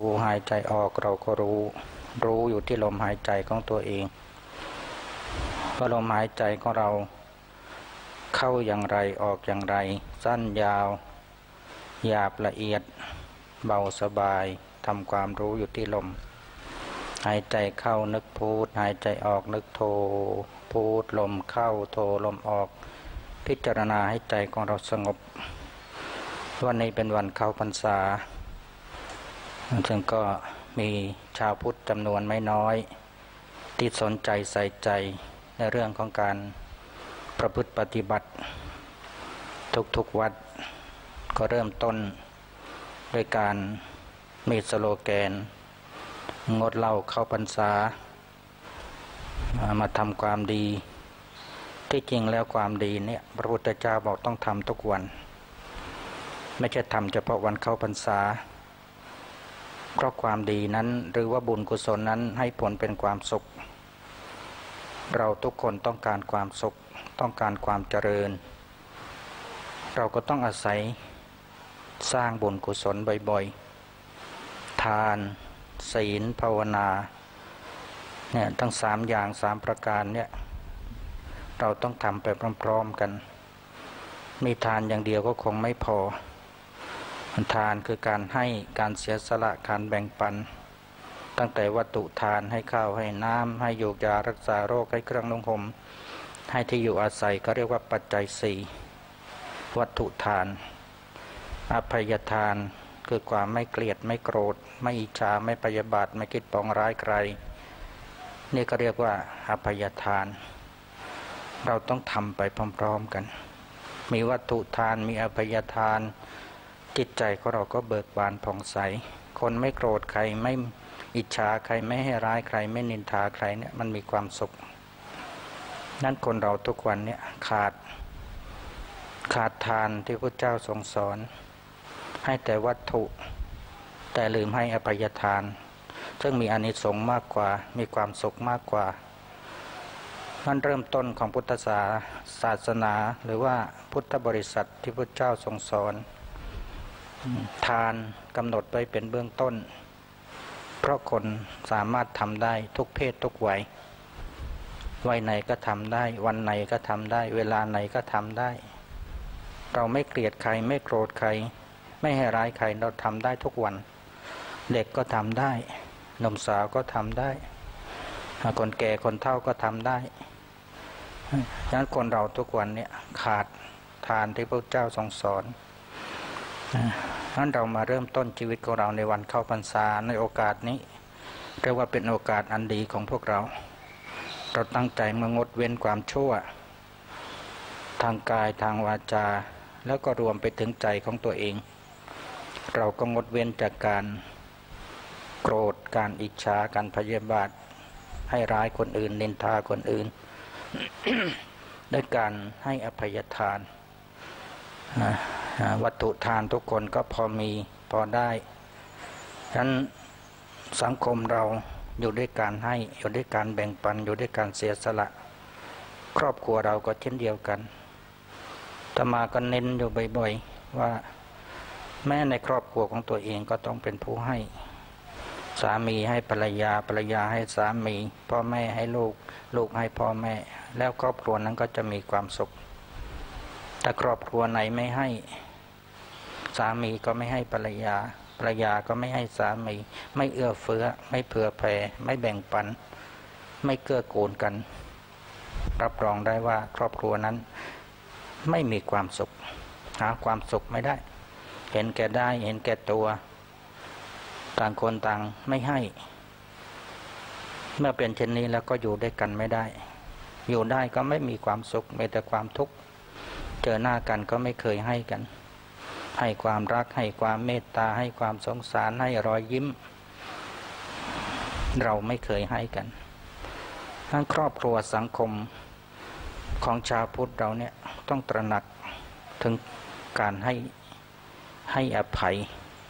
รู้หายใจออกเราก็รู้อยู่ที่ลมหายใจของตัวเองว่าลมหายใจของเราเข้าอย่างไรออกอย่างไรสั้นยาวหยาบละเอียดเบาสบายทำความรู้อยู่ที่ลมหายใจเข้านึกพูดหายใจออกนึกโทพูดลมเข้าโทลมออกพิจารณาให้ใจของเราสงบวันนี้เป็นวันเข้าพรรษาซึ่งก็มีชาวพุทธจำนวนไม่น้อยที่สนใจใส่ใจในเรื่องของการประพฤติปฏิบัติทุกวัดก็เริ่มต้นด้วยการมีสโลแกนงดเหล้าเข้าพรรษามาทำความดีที่จริงแล้วความดีเนี่ยพระพุทธเจ้าบอกต้องทำทุกวันไม่ใช่ทำเฉพาะวันเข้าพรรษาเพราะความดีนั้นหรือว่าบุญกุศลนั้นให้ผลเป็นความสุขเราทุกคนต้องการความสุขต้องการความเจริญเราก็ต้องอาศัยสร้างบุญกุศลบ่อยๆทานศีลภาวนาเนี่ยทั้ง3อย่าง3ประการเนี่ยเราต้องทำไปพร้อมๆกันมีทานอย่างเดียวก็คงไม่พอทานคือการให้การเสียสละการแบ่งปันตั้งแต่วัตถุทานให้ข้าวให้น้ำให้ยูกยารักษาโรคให้เครื่องนุ่งห่มให้ที่อยู่อาศัยก็เรียกว่าปัจจัย4วัตถุทานอภัยทานคือความไม่เกลียดไม่โกรธไม่อิจฉาไม่พยาบาทไม่คิดปองร้ายใครนี่ก็เรียกว่าอภัยทานเราต้องทำไปพร้อมๆกันมีวัตถุทานมีอภัยทานจิตใจของเราก็เบิกบานผ่องใสคนไม่โกรธใครไม่อิจฉาใครไม่ให้ร้ายใครไม่นินทาใครเนี่ยมันมีความสุขนั้นคนเราทุกวันเนี่ยขาดทานที่พระเจ้าทรงสอนให้แต่วัตถุแต่ลืมให้อภัยทานซึ่งมีอานิสงส์มากกว่ามีความสุขมากกว่ามันเริ่มต้นของพุทธศาสนาหรือว่าพุทธบริษัทที่พระเจ้าทรงสอนทานกำหนดไว้เป็นเบื้องต้นเพราะคนสามารถทำได้ทุกเพศทุกวัยไหนก็ทำได้วันไหนก็ทำได้เวลาไหนก็ทำได้เราไม่เกลียดใครไม่โกรธใครไม่ให้ร้ายใครเราทำได้ทุกวันเด็กก็ทำได้หนุ่มสาวก็ทำได้คนแก่คนเฒ่าก็ทำได้ฉะนั้นคนเราทุกวันเนี่ยขาดทานที่พระเจ้าทรงสอนนั้นเรามาเริ่มต้นชีวิตของเราในวันเข้าพรรษาในโอกาสนี้เรียกว่าเป็นโอกาสอันดีของพวกเราตั้งใจมางดเว้นความชั่วทางกายทางวาจาแล้วก็รวมไปถึงใจของตัวเองเราก็งดเว้นจากการโกรธการอิจฉาการพยาบาทให้ร้ายคนอื่นนินทาคนอื่น ด้วยการให้อภัยทานวัตถุทานทุกคนก็พอมีพอได้ฉะนั้นสังคมเราอยู่ด้วยการให้อยู่ด้วยการแบ่งปันอยู่ด้วยการเสียสละครอบครัวเราก็เช่นเดียวกันอาตมาก็เน้นอยู่บ่อยๆว่าแม้ในครอบครัวของตัวเองก็ต้องเป็นผู้ให้สามีให้ภรรยาภรรยาให้สามีพ่อแม่ให้ลูกลูกให้พ่อแม่แล้วครอบครัวนั้นก็จะมีความสุขแต่ครอบครัวไหนไม่ให้สามีก็ไม่ให้ภรรยาภรรยาก็ไม่ให้สามีไม่เอื้อเฟื้อไม่เผื่อแผ่ไม่แบ่งปันไม่เกื้อกูลกันรับรองได้ว่าครอบครัวนั้นไม่มีความสุขหาความสุขไม่ได้เห็นแก่ได้เห็นแก่ตัวต่างคนต่างไม่ให้เมื่อเป็นเช่นนี้แล้วก็อยู่ด้วยกันไม่ได้อยู่ได้ก็ไม่มีความสุขมีแต่ความทุกข์เจอหน้ากันก็ไม่เคยให้กันให้ความรักให้ความเมตตาให้ความสงสารให้รอยยิ้มเราไม่เคยให้กันทั้งครอบครัวสังคมของชาวพุทธเราเนี่ยต้องตระหนักถึงการให้อภัย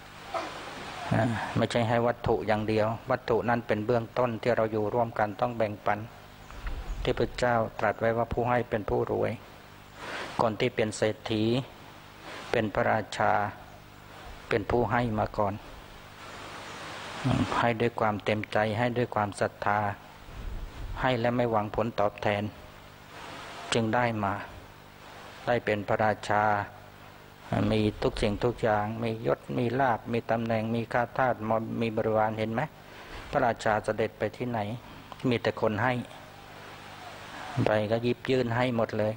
ไม่ใช่ให้วัตถุอย่างเดียววัตถุนั้นเป็นเบื้องต้นที่เราอยู่ร่วมกันต้องแบ่งปันที่พระเจ้าตรัสไว้ว่าผู้ให้เป็นผู้รวยคนที่เป็นเศรษฐีเป็นพระราชาเป็นผู้ให้มาก่อนให้ด้วยความเต็มใจให้ด้วยความศรัทธาให้และไม่หวังผลตอบแทนจึงได้มาได้เป็นพระราชามีทุกสิ่งทุกอย่างมียศมีลาภมีตำแหน่งมีข้าทาสมีบริวารเห็นไหมพระราชาเสด็จไปที่ไหนมีแต่คนให้ไปก็หยิบยื่นให้หมดเลย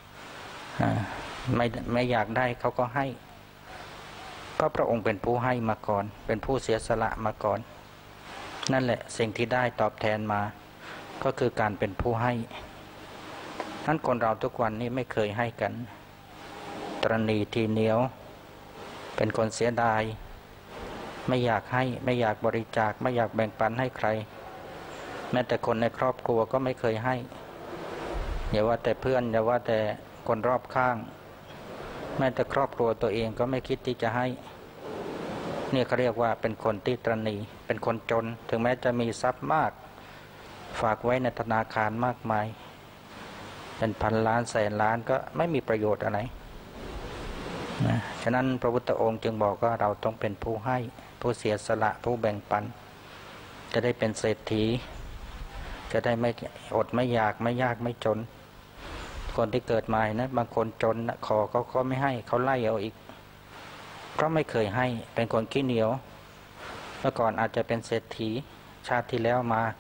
ไม่อยากได้เขาก็ให้เพราะพระองค์เป็นผู้ให้มาก่อนเป็นผู้เสียสละมาก่อนนั่นแหละสิ่งที่ได้ตอบแทนมาก็คือการเป็นผู้ให้นั้นคนเราทุกวันนี้ไม่เคยให้กันตรณีทีเหนียวเป็นคนเสียดายไม่อยากให้ไม่อยากบริจาคไม่อยากแบ่งปันให้ใครแม้แต่คนในครอบครัวก็ไม่เคยให้อย่าว่าแต่เพื่อนอย่าว่าแต่คนรอบข้างแม้แต่ครอบครัวตัวเองก็ไม่คิดที่จะให้นี่เขาเรียกว่าเป็นคนที่ตรณีเป็นคนจนถึงแม้จะมีทรัพย์มากฝากไว้ในธนาคารมากมายเป็นพันล้านแสนล้านก็ไม่มีประโยชน์อะไรนะฉะนั้นพระพุทธองค์จึงบอกว่าเราต้องเป็นผู้ให้ผู้เสียสละผู้แบ่งปันจะได้เป็นเศรษฐีจะได้ไม่อดไม่อยากไม่ยากไม่จนคนที่เกิดมานะบางคนจนนะขอเขาไม่ให้เขาไล่เอาอีกเพราะไม่เคยให้เป็นคนขี้เหนียวเมื่อก่อนอาจจะเป็นเศรษฐีชาติที่แล้วมา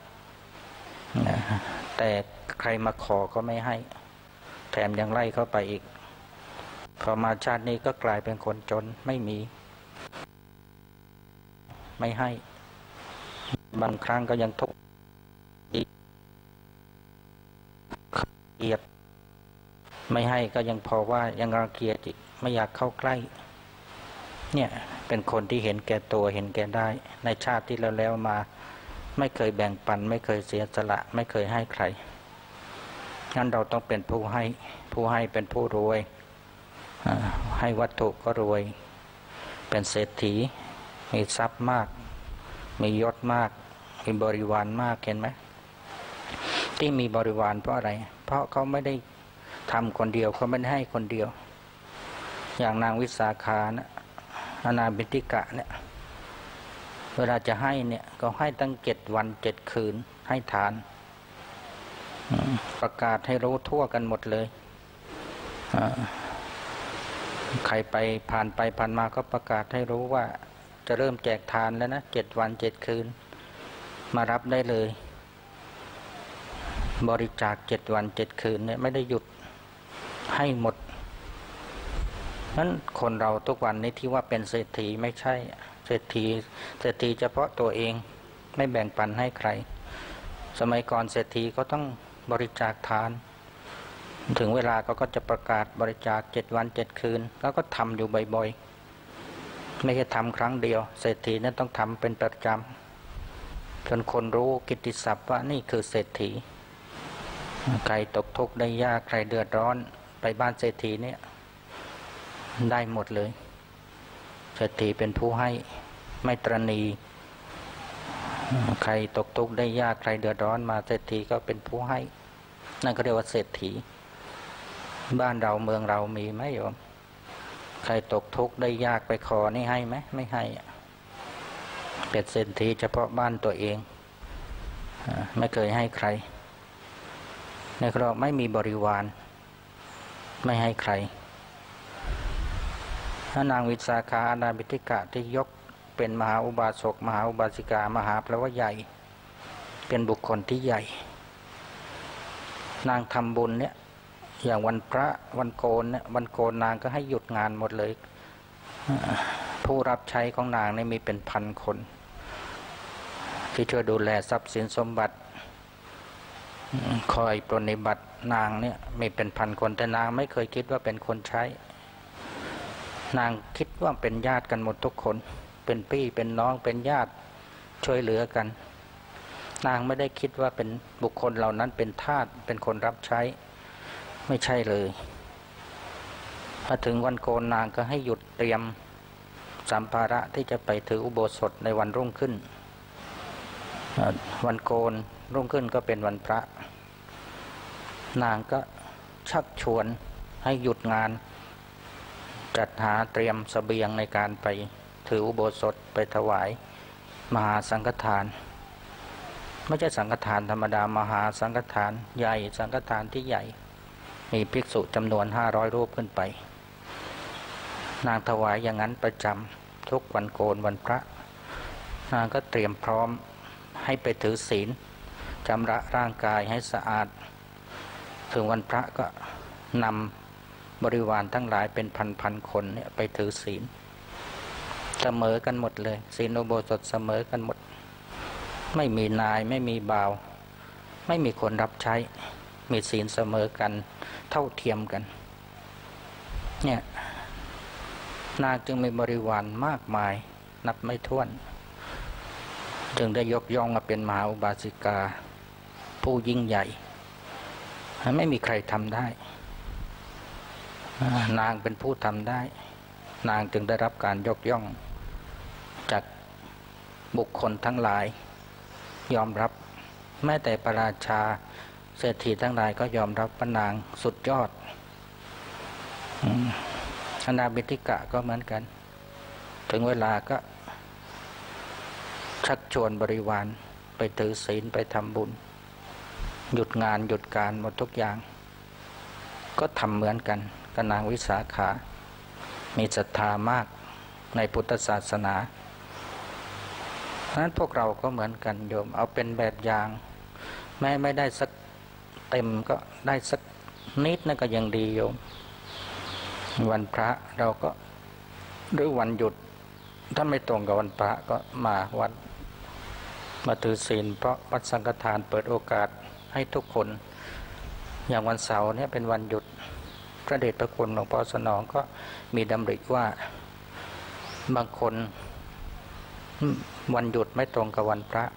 แต่ใครมาขอก็ไม่ให้แถมยังไล่เข้าไปอีกพอมาชาตินี้ก็กลายเป็นคนจนไม่มีไม่ให้บางครั้งก็ยังทุกข์เกียดไม่ให้ก็ยังพอว่ายังรังเกียจอีกไม่อยากเข้าใกล้เนี่ยเป็นคนที่เห็นแก่ตัวเห็นแก่ได้ในชาติที่แล้วมาไม่เคยแบ่งปันไม่เคยเสียสละไม่เคยให้ใครงั้นเราต้องเป็นผู้ให้ผู้ให้เป็นผู้รวยให้วัตถุก็รวยเป็นเศรษฐีมีทรัพย์มากมียศมากมีบริวารมากเห็นไหมที่มีบริวารเพราะอะไรเพราะเขาไม่ได้ทำคนเดียวเขาไม่ได้ให้คนเดียวอย่างนางวิสาขานะอนาบิณฑิกะเนี่ยเวลาจะให้เนี่ยก็ให้ตั้ง7 วัน 7 คืนให้ทานประกาศให้รู้ทั่วกันหมดเลยใครไปผ่านมาก็ประกาศให้รู้ว่าจะเริ่มแจกทานแล้วนะ7 วัน 7 คืนมารับได้เลยบริจาค7 วัน 7 คืนเนี่ยไม่ได้หยุดให้หมดนั้นคนเราทุกวันนี้ที่ว่าเป็นเศรษฐีไม่ใช่เศรษฐีเฉพาะตัวเองไม่แบ่งปันให้ใครสมัยก่อนเศรษฐีก็ต้องบริจาคทานถึงเวลาก็จะประกาศบริจาค7 วัน 7 คืนแล้วก็ทำอยู่บ่อยๆไม่ใช่ทำครั้งเดียวเศรษฐีนั้นต้องทำเป็นประจำจนคนรู้กิตติศัพท์ว่านี่คือเศรษฐีใครตกทุกข์ได้ยากใครเดือดร้อนไปบ้านเศรษฐีเนี่ยได้หมดเลยเศรษฐีเป็นผู้ให้ไม่ตรณีใครตกทุกข์ได้ยากใครเดือดร้อนมาเศรษฐีก็เป็นผู้ให้นั่นก็เรียกว่าเศรษฐีบ้านเราเมืองเรามีไหมโยมใครตกทุกข์ได้ยากไปขอนี่ให้ไหมไม่ให้เป็นเศรษฐีเฉพาะบ้านตัวเองไม่เคยให้ใครในครอบไม่มีบริวารไม่ให้ใครถ้านางวิสาขาอนาบิณฑิกะที่ยกเป็นมหาอุบาสกมหาอุบาสิกามหาแปลว่าใหญ่เป็นบุคคลที่ใหญ่นางทำบุญเนี่ยอย่างวันพระวันโกนเนี่ยวันโกนนางก็ให้หยุดงานหมดเลยผู้รับใช้ของนางเนี่ยมีเป็นพันคนที่ช่วยดูแลทรัพย์สินสมบัติคอยปรนนิบัตินางเนี่ยมีเป็นพันคนแต่นางไม่เคยคิดว่าเป็นคนใช้นางคิดว่าเป็นญาติกันหมดทุกคนเป็นพี่เป็นน้องเป็นญาติช่วยเหลือกันนางไม่ได้คิดว่าเป็นบุคคลเหล่านั้นเป็นทาสเป็นคนรับใช้ไม่ใช่เลยพอถึงวันโกนนางก็ให้หยุดเตรียมสัมภาระที่จะไปถืออุโบสถในวันรุ่งขึ้นวันโกนรุ่งขึ้นก็เป็นวันพระนางก็ชักชวนให้หยุดงานจัดหาเตรียมเสบียงในการไปถืออุโบสถไปถวายมหาสังฆทานไม่ใช่สังฆทานธรรมดามหาสังฆทานใหญ่สังฆทานที่ใหญ่มีภิกษุจำนวน500 รูปขึ้นไปนางถวายอย่างนั้นประจำทุกวันโกนวันพระนางก็เตรียมพร้อมให้ไปถือศีลชำระร่างกายให้สะอาดถึงวันพระก็นำบริวารทั้งหลายเป็นพันคนเนี่ยไปถือศีลเสมอกันหมดเลยศีลอุโบสถเสมอกันหมดไม่มีนายไม่มีบ่าวไม่มีคนรับใช้มีศีลเสมอกันเท่าเทียมกันเนี่ยนางจึงมีบริวารมากมายนับไม่ถ้วนจึงได้ยกย่องมาเป็นมหาอุบาสิกาผู้ยิ่งใหญ่ไม่มีใครทำได้นางเป็นผู้ทำได้นางจึงได้รับการยกย่องจากบุคคลทั้งหลายยอมรับแม้แต่พระราชาเศรษฐีทั้งหลายก็ยอมรับว่านางสุดยอดอนาบิณฑิกะก็เหมือนกันถึงเวลาก็ชักชวนบริวารไปถือศีลไปทำบุญหยุดงานหยุดการหมดทุกอย่างก็ทำเหมือนกันกับนางวิสาขามีศรัทธามากในพุทธศาสนาฉะนั้นพวกเราก็เหมือนกันโยมเอาเป็นแบบอย่างแม้ไม่ได้สักเต็มก็ได้สักนิดนั่นก็ยังดีโยมวันพระเราก็หรือวันหยุดถ้าไม่ตรงกับวันพระก็มาวัดมาถือศีลเพราะวัดสังฆทานเปิดโอกาสให้ทุกคนอย่างวันเสาร์เนี่ยเป็นวันหยุดพระเดชพระคุณหลวงพ่อสนองก็มีดำริว่าบางคนวันหยุดไม่ตรงกับวันพระ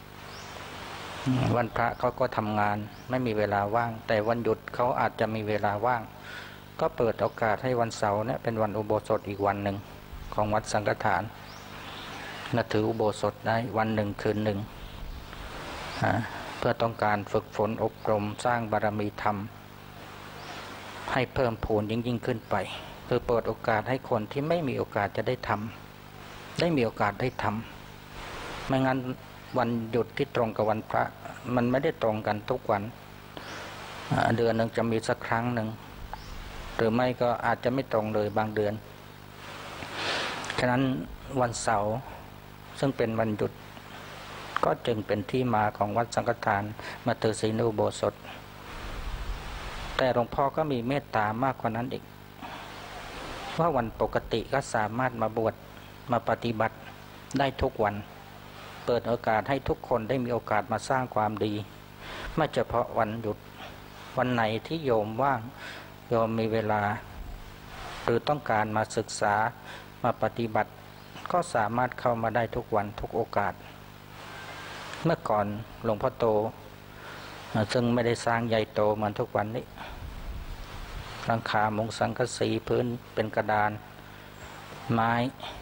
วันพระเขาก็ทำงานไม่มีเวลาว่างแต่วันหยุดเขาอาจจะมีเวลาว่างก็เปิดโอกาสให้วันเสาร์เนี่ยเป็นวันอุโบสถอีกวันหนึ่งของวัดสังฆทานนับถืออุโบสถได้วันหนึ่งคืนหนึ่งเพื่อต้องการฝึกฝนอบรมสร้างบารมีธรรมให้เพิ่มพูนยิ่งขึ้นไปคือเปิดโอกาสให้คนที่ไม่มีโอกาสจะได้ทำได้มีโอกาสได้ทำไม่งั้นวันหยุดที่ตรงกับวันพระมันไม่ได้ตรงกันทุกวันเดือนหนึ่งจะมีสักครั้งหนึ่งหรือไม่ก็อาจจะไม่ตรงเลยบางเดือนฉะนั้นวันเสาร์ซึ่งเป็นวันหยุดก็จึงเป็นที่มาของวัดสังฆทานมาถือศีลอุโบสถแต่หลวงพ่อก็มีเมตตามากกว่านั้นอีกว่าวันปกติก็สามารถมาบวชมาปฏิบัติได้ทุกวันเปิดโอกาสให้ทุกคนได้มีโอกาสมาสร้างความดีไม่เฉพาะวันหยุดวันไหนที่โยมว่างโยมมีเวลาหรือต้องการมาศึกษามาปฏิบัติก็สามารถเข้ามาได้ทุกวันทุกโอกาสเมื่อก่อนหลวงพ่อโตซึ่งไม่ได้สร้างใหญ่โตเหมือนทุกวันนี้หลังคามุงสังกะสีพื้นเป็นกระดานไม้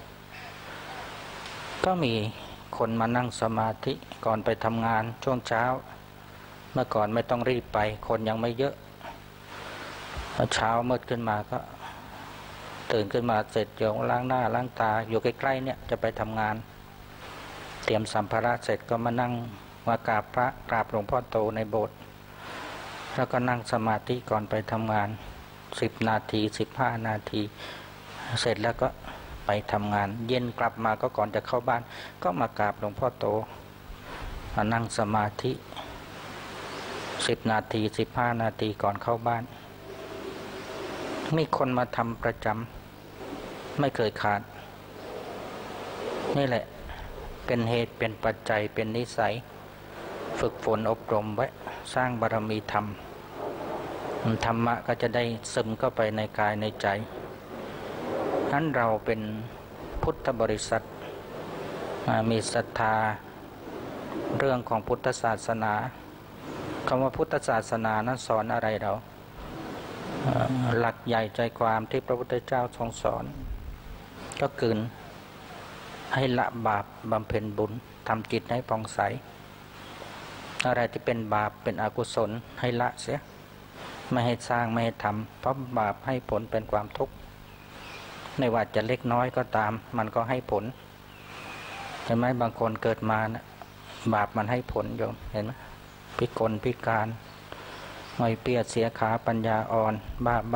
ก็มีคนมานั่งสมาธิก่อนไปทำงานช่วงเช้าเมื่อก่อนไม่ต้องรีบไปคนยังไม่เยอะเช้ามืดขึ้นมาก็ตื่นขึ้นมาเสร็จโยมล้างหน้าล้างตาอยู่ใกล้ๆเนี่ยจะไปทำงานเตรียมสัมภาระเสร็จก็มานั่งมากราบพระกราบหลวงพ่อโตในโบสถ์แล้วก็นั่งสมาธิก่อนไปทำงาน10 นาที15 นาทีเสร็จแล้วก็ไปทำงานเย็นกลับมาก็ก่อนจะเข้าบ้านก็มากราบหลวงพ่อโตมานั่งสมาธิ10 นาที15 นาทีก่อนเข้าบ้านมีคนมาทำประจำไม่เคยขาดนี่แหละเป็นเหตุเป็นปัจจัยเป็นนิสัยฝึกฝนอบรมไว้สร้างบารมีธรรมธรรมะก็จะได้ซึมเข้าไปในกายในใจนั้นเราเป็นพุทธบริษัทมีศรัทธาเรื่องของพุทธศาสนาคำว่าพุทธศาสนานั้นสอนอะไรเราหลักใหญ่ใจความที่พระพุทธเจ้าทรงสอนก็คือให้ละบาปบำเพ็ญบุญทำจิตให้ผ่องใสอะไรที่เป็นบาปเป็นอกุศลให้ละเสียไม่ให้สร้างไม่ให้ทำเพราะบาปให้ผลเป็นความทุกข์ไม่ว่าจะเล็กน้อยก็ตามมันก็ให้ผลห็นไหมบางคนเกิดมานะบาปมันให้ผลโยมเห็นไหมพิกลพิการไม่เปียเสียขาปัญญาอ่อนบ้าใบ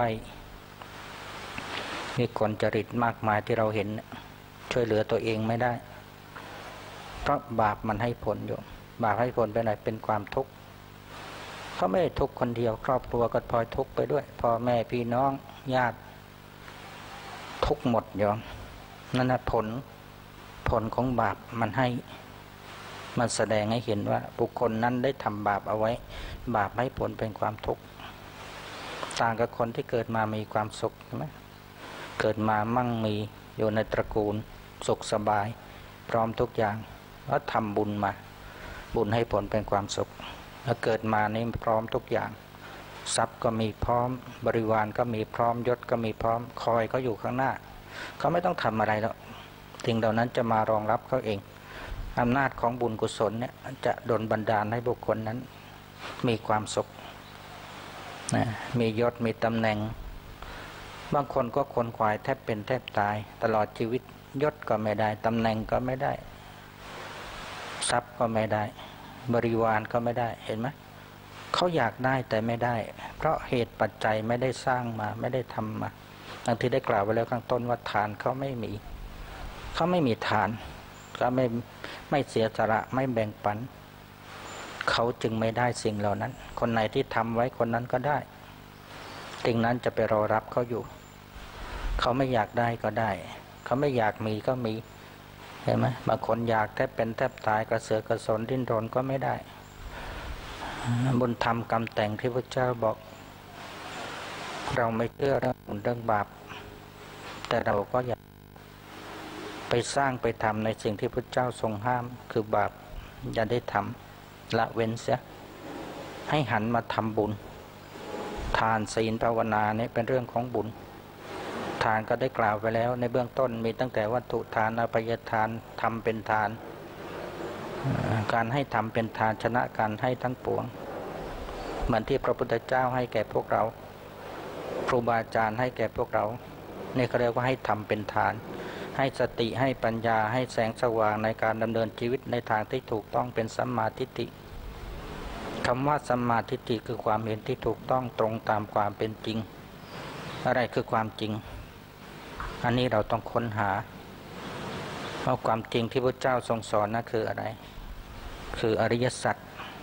มีคนจริตมากมายที่เราเห็นช่วยเหลือตัวเองไม่ได้เพราะบาปมันให้ผลโยมบาปให้ผลเป็นอะไรเป็นความทุกข์เขาไม่ได้ทุกข์คนเดียวครอบครัวก็พลอยทุกข์ไปด้วยพ่อแม่พี่น้องญาติทุกข์หมดโยมนั่นนะผลของบาปมันให้มันแสดงให้เห็นว่าบุคคลนั้นได้ทำบาปเอาไว้บาปให้ผลเป็นความทุกข์ต่างกับคนที่เกิดมามีความสุขใช่ไหมเกิดมามั่งมีอยู่ในตระกูลสุขสบายพร้อมทุกอย่างแล้วทำบุญมาบุญให้ผลเป็นความสุขแล้วเกิดมานี่พร้อมทุกอย่างทรัพย์ก็มีพร้อมบริวารก็มีพร้อมยศก็มีพร้อมคอยก็อยู่ข้างหน้าเขาไม่ต้องทำอะไรแล้วสิ่งเหล่านั้นจะมารองรับเขาเองอำนาจของบุญกุศลเนี่ยจะดลบันดาลให้บุคคลนั้นมีความสุขนะมียศมีตำแหน่งบางคนก็คนขวายแทบเป็นแทบตายตลอดชีวิตยศก็ไม่ได้ตำแหน่งก็ไม่ได้ทรัพย์ก็ไม่ได้บริวารก็ไม่ได้เห็นไหมเขาอยากได้แต่ไม่ได้เพราะเหตุปัจจัยไม่ได้สร้างมาไม่ได้ทำมาดังที่ได้กล่าวไว้แล้วข้างต้นว่าทานเขาไม่มีทานก็ไม่เสียสละไม่แบ่งปันเขาจึงไม่ได้สิ่งเหล่านั้นคนไหนที่ทำไว้คนนั้นก็ได้สิ่งนั้นจะไปรอรับเขาอยู่เขาไม่อยากได้ก็ได้เขาไม่อยากมีก็มีเห็นไหมบางคนอยากแทบเป็นแทบตายกระเสือกกระสนดิ้นรนก็ไม่ได้บุญธรรมกรรมแต่งที่พระเจ้าบอกเราไม่เชื่อเรื่องบุญเรื่องบาปแต่เราก็อยากไปสร้างไปทำในสิ่งที่พระเจ้าทรงห้ามคือบาปอย่าได้ทำละเว้นเสียให้หันมาทำบุญทานศีลภาวนาเนี่ยเป็นเรื่องของบุญทานก็ได้กล่าวไปแล้วในเบื้องต้นมีตั้งแต่วัตถุทานอภัยทานทำเป็นทานการให้ทำเป็นทานชนะการให้ทั้งปวงเหมือนที่พระพุทธเจ้าให้แก่พวกเราครูบาอาจารย์ให้แก่พวกเรานี่เขาเรียกว่าให้ทำเป็นทานให้สติให้ปัญญาให้แสงสว่างในการดำเนินชีวิตในทางที่ถูกต้องเป็นสัมมาทิฏฐิคำว่าสัมมาทิฏฐิคือความเห็นที่ถูกต้องตรงตามความเป็นจริงอะไรคือความจริงอันนี้เราต้องค้นหาว่าความจริงที่พระเจ้าทรงสอนนั้นคืออะไรคืออริยสัจ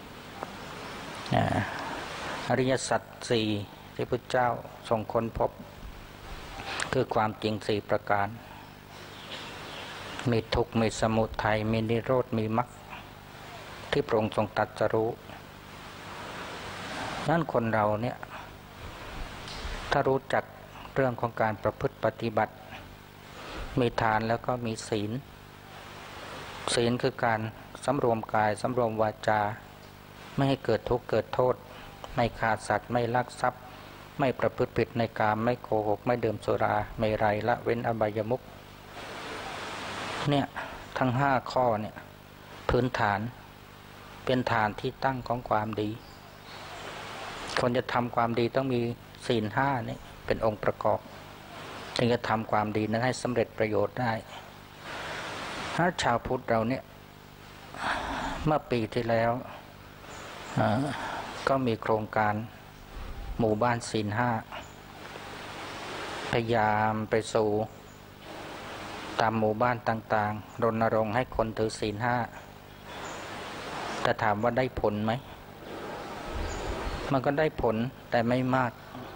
อริยสัจสี่ที่พระเจ้าทรงค้นพบคือความจริงสี่ประการมีทุกข์มีสมุทัยมีนิโรธมีมรรคที่พระองค์ทรงตรัสรู้นั้นคนเราเนี่ยถ้ารู้จักเรื่องของการประพฤติปฏิบัติมีทานแล้วก็มีศีลศีลคือการสำรวมกายสำรวมวาจาไม่ให้เกิดทุกข์เกิดโทษไม่ฆ่าสัตว์ไม่ลักทรัพย์ไม่ประพฤติผิดในกามไม่โกหกไม่ดื่มสุราไม่ไรละเว้นอบายมุขเนี่ยทั้ง5ข้อเนี่ยพื้นฐานเป็นฐานที่ตั้งของความดีคนจะทำความดีต้องมีศีล5นี่เป็นองค์ประกอบถึงจะทำความดีนั้นให้สำเร็จประโยชน์ได้ถ้าชาวพุทธเราเนี่ยเมื่อปีที่แล้วก็มีโครงการหมู่บ้านศีล5พยายามไปสู่ตามหมู่บ้านต่างๆรณรงค์ให้คนถือศีล5แต่ถามว่าได้ผลไหมมันก็ได้ผลแต่ไม่มาก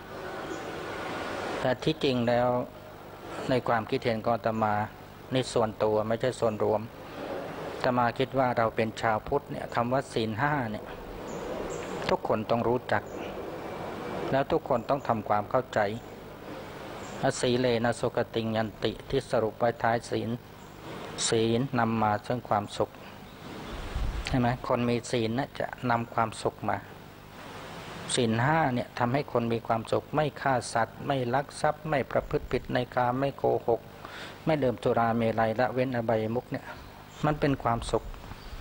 แต่ที่จริงแล้วในความคิดเห็นของอาตมาในส่วนตัวไม่ใช่ส่วนรวมอาตมาคิดว่าเราเป็นชาวพุทธเนี่ยคำว่าศีล5เนี่ยทุกคนต้องรู้จักแล้วทุกคนต้องทำความเข้าใจสีเลนะสุขติยันติที่สรุปไว้ท้ายศีลนำมาซึ่งความสุขใช่ไหมคนมีศีลนะจะนำความสุขมาศีล5เนี่ยทำให้คนมีความสุขไม่ฆ่าสัตว์ไม่ลักทรัพย์ไม่ประพฤติผิดในกามไม่โกหกไม่ดื่มสุราเมลัยละเว้นอบายมุขเนี่ยมันเป็นความสุข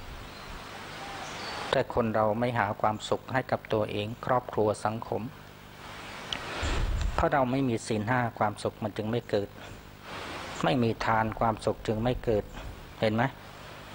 แต่คนเราไม่หาความสุขให้กับตัวเองครอบครัวสังคมเพราะเราไม่มีศีล5ความสุขมันจึงไม่เกิดไม่มีทานความสุขจึงไม่เกิดเห็นไหม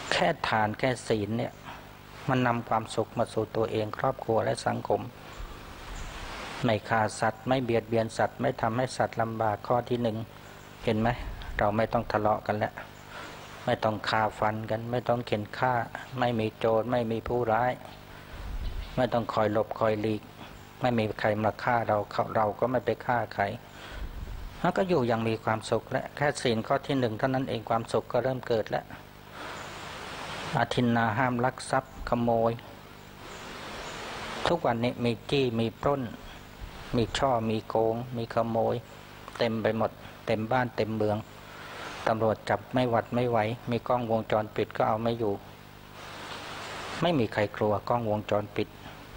แค่ทานแค่ศีลเนี่ยมันนำความสุขมาสู่ตัวเองครอบครัวและสังคมไม่ฆ่าสัตว์ไม่เบียดเบียนสัตว์ไม่ทำให้สัตว์ลำบากข้อที่หนึ่งเห็นไหมเราไม่ต้องทะเลาะกันแล้วไม่ต้องฆ่าฟันกันไม่ต้องเข็นฆ่าไม่มีโจรไม่มีผู้ร้ายไม่ต้องคอยหลบคอยหลีกไม่มีใครมาฆ่าเราก็ไม่ไปฆ่าใครแล้วก็อยู่อย่างมีความสุขและแค่ศีลข้อที่หนึ่งเท่านั้นเองความสุขก็เริ่มเกิดแล้วอาทินนาห้ามลักทรัพย์ขโมยทุกวันนี้มีจี้มีปล้นมีช่อมีโกงมีขโมยเต็มไปหมดเต็มบ้านเต็มเมืองตำรวจจับไม่หวัดไม่ไหวมีกล้องวงจรปิดก็เอาไม่อยู่ไม่มีใครกลัวกล้องวงจรปิด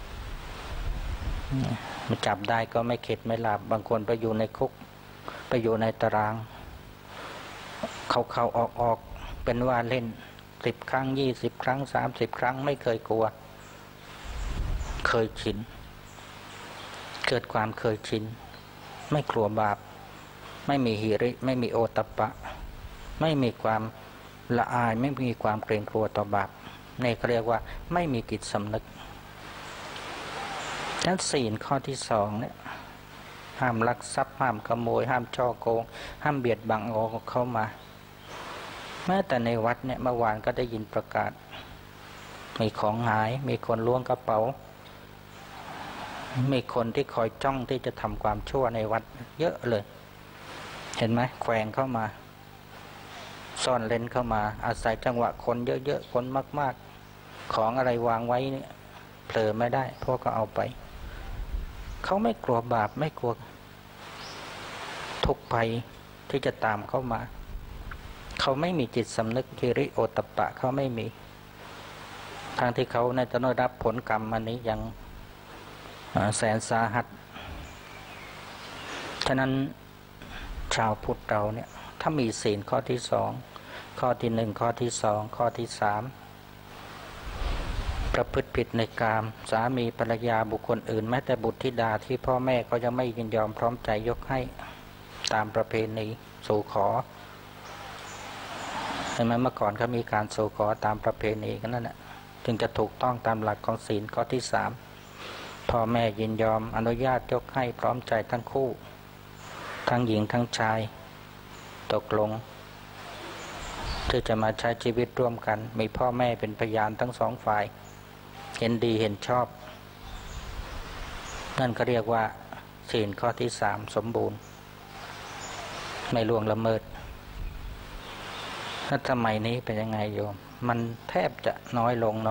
มันจับได้ก็ไม่เข็ดไม่หลาบบางคนไปอยู่ในคุกไปอยู่ในตารางเข้าออกเป็นว่าเล่น10 ครั้ง20 ครั้ง30 ครั้งไม่เคยกลัวเคยชินเกิดความเคยชินไม่กลัวบาปไม่มีหิริไม่มีโอตตัปปะไม่มีความละอายไม่มีความเกรงกลัวต่อบาปนี่เขาเรียกว่าไม่มีจิตสำนึกนั้นศีลข้อที่สองเนี่ยห้ามลักทรัพย์ห้ามขโมยห้ามฉ้อโกงห้ามเบียดบังเอาเข้ามาแม้แต่ในวัดเนี่ยเมื่อวานก็ได้ยินประกาศมีของหายมีคนล้วงกระเป๋ามีคนที่คอยจ้องที่จะทำความชั่วในวัดเยอะเลยเห็นไหมแขวงเข้ามาซ่อนเร้นเข้ามาอาศัยจังหวะคนเยอะๆคนมากๆของอะไรวางไว้เนี่ยเผลอไม่ได้พวกก็เอาไปเขาไม่กลัวบาปไม่กลัวทุกข์ภัยที่จะตามเข้ามาเขาไม่มีจิตสำนึกหิริโอตตัปปะเขาไม่มีทางที่เขาจะได้รับผลกรรมอันนี้ยังแสนสาหัสฉะนั้นชาวพุทธเราเนี่ยถ้ามีศีลข้อที่สองข้อที่หนึ่งข้อที่สองข้อที่สามประพฤติผิดในกามสามีภรรยาบุคคลอื่นแม้แต่บุตรธิดาที่พ่อแม่ก็ยังไม่ยินยอมพร้อมใจยกให้ตามประเพณีสู่ขอเห็นไหมเมื่อก่อนเขามีการสู่ขอตามประเพณีกันนั่นแหละจึงจะถูกต้องตามหลักของศีลข้อที่สามพ่อแม่ยินยอมอนุญาตยกให้พร้อมใจทั้งคู่ทั้งหญิงทั้งชายตกลงที่จะมาใช้ชีวิตร่วมกันมีพ่อแม่เป็นพยานทั้งสองฝ่ายเห็นดีเห็นชอบนั่นก็เรียกว่าศีลข้อที่สามสมบูรณ์ไม่ล่วงละเมิดแล้วสมัยนี้เป็นยังไงโยมมันแทบจะน้อยลง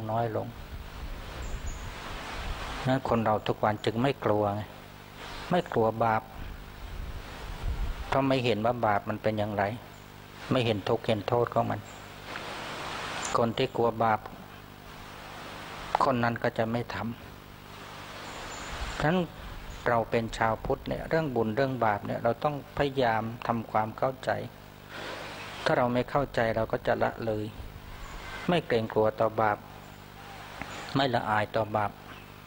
นั้นคนเราทุกวันจึงไม่กลัวไงไม่กลัวบาปเพราะไม่เห็นว่าบาปมันเป็นอย่างไรไม่เห็นทุกข์เห็นโทษของมันคนที่กลัวบาปคนนั้นก็จะไม่ทำฉะนั้นเราเป็นชาวพุทธเนี่ยเรื่องบุญเรื่องบาปเนี่ยเราต้องพยายามทำความเข้าใจถ้าเราไม่เข้าใจเราก็จะละเลยไม่เกรงกลัวต่อบาปไม่ละอายต่อบาป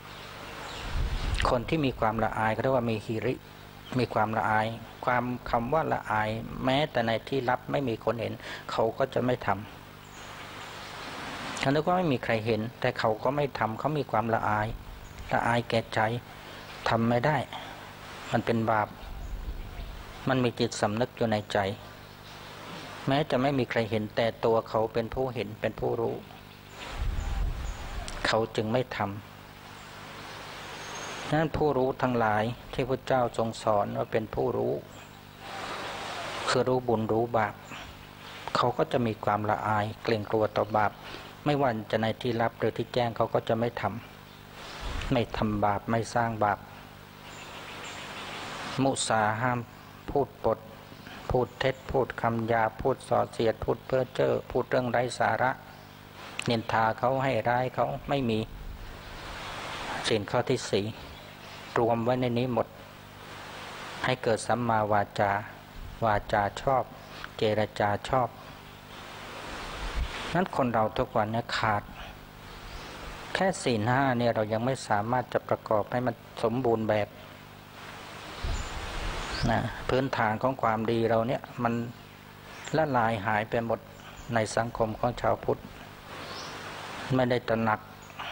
คนที่มีความละอายก็เรียกว่ามีหิริมีความละอายความคำว่าละอายแม้แต่ในที่ลับไม่มีคนเห็นเขาก็จะไม่ทำเขาคิดว่าไม่มีใครเห็นแต่เขาก็ไม่ทำเขามีความละอายแก่ใจทำไม่ได้มันเป็นบาปมันมีจิตสำนึกอยู่ในใจแม้จะไม่มีใครเห็นแต่ตัวเขาเป็นผู้เห็นเป็นผู้รู้เขาจึงไม่ทำนั้นผู้รู้ทั้งหลายที่พระเจ้าทรงสอนว่าเป็นผู้รู้คือรู้บุญรู้บาปเขาก็จะมีความละอายเกรงกลัวต่อบาปไม่ว่าจะในที่ลับหรือที่แจ้งเขาก็จะไม่ทำบาปไม่สร้างบาปมุสาห้ามพูดปดพูดเท็จพูดคำหยาบพูดส่อเสียดพูดเพ้อเจ้อพูดเรื่องไร้สาระนินทาเขาให้ร้ายเขาไม่มีศีลข้อที่สี่รวมไว้ในนี้หมดให้เกิดสัมมาวาจาชอบเจรจาชอบนั้นคนเราทุกวันนี้ขาดแค่ศีลห้าเนี่ยเรายังไม่สามารถจะประกอบให้มันสมบูรณ์แบบพื้นฐานของความดีเราเนี่ยมันละลายหายไปหมดในสังคมของชาวพุทธไม่ได้ตระหนัก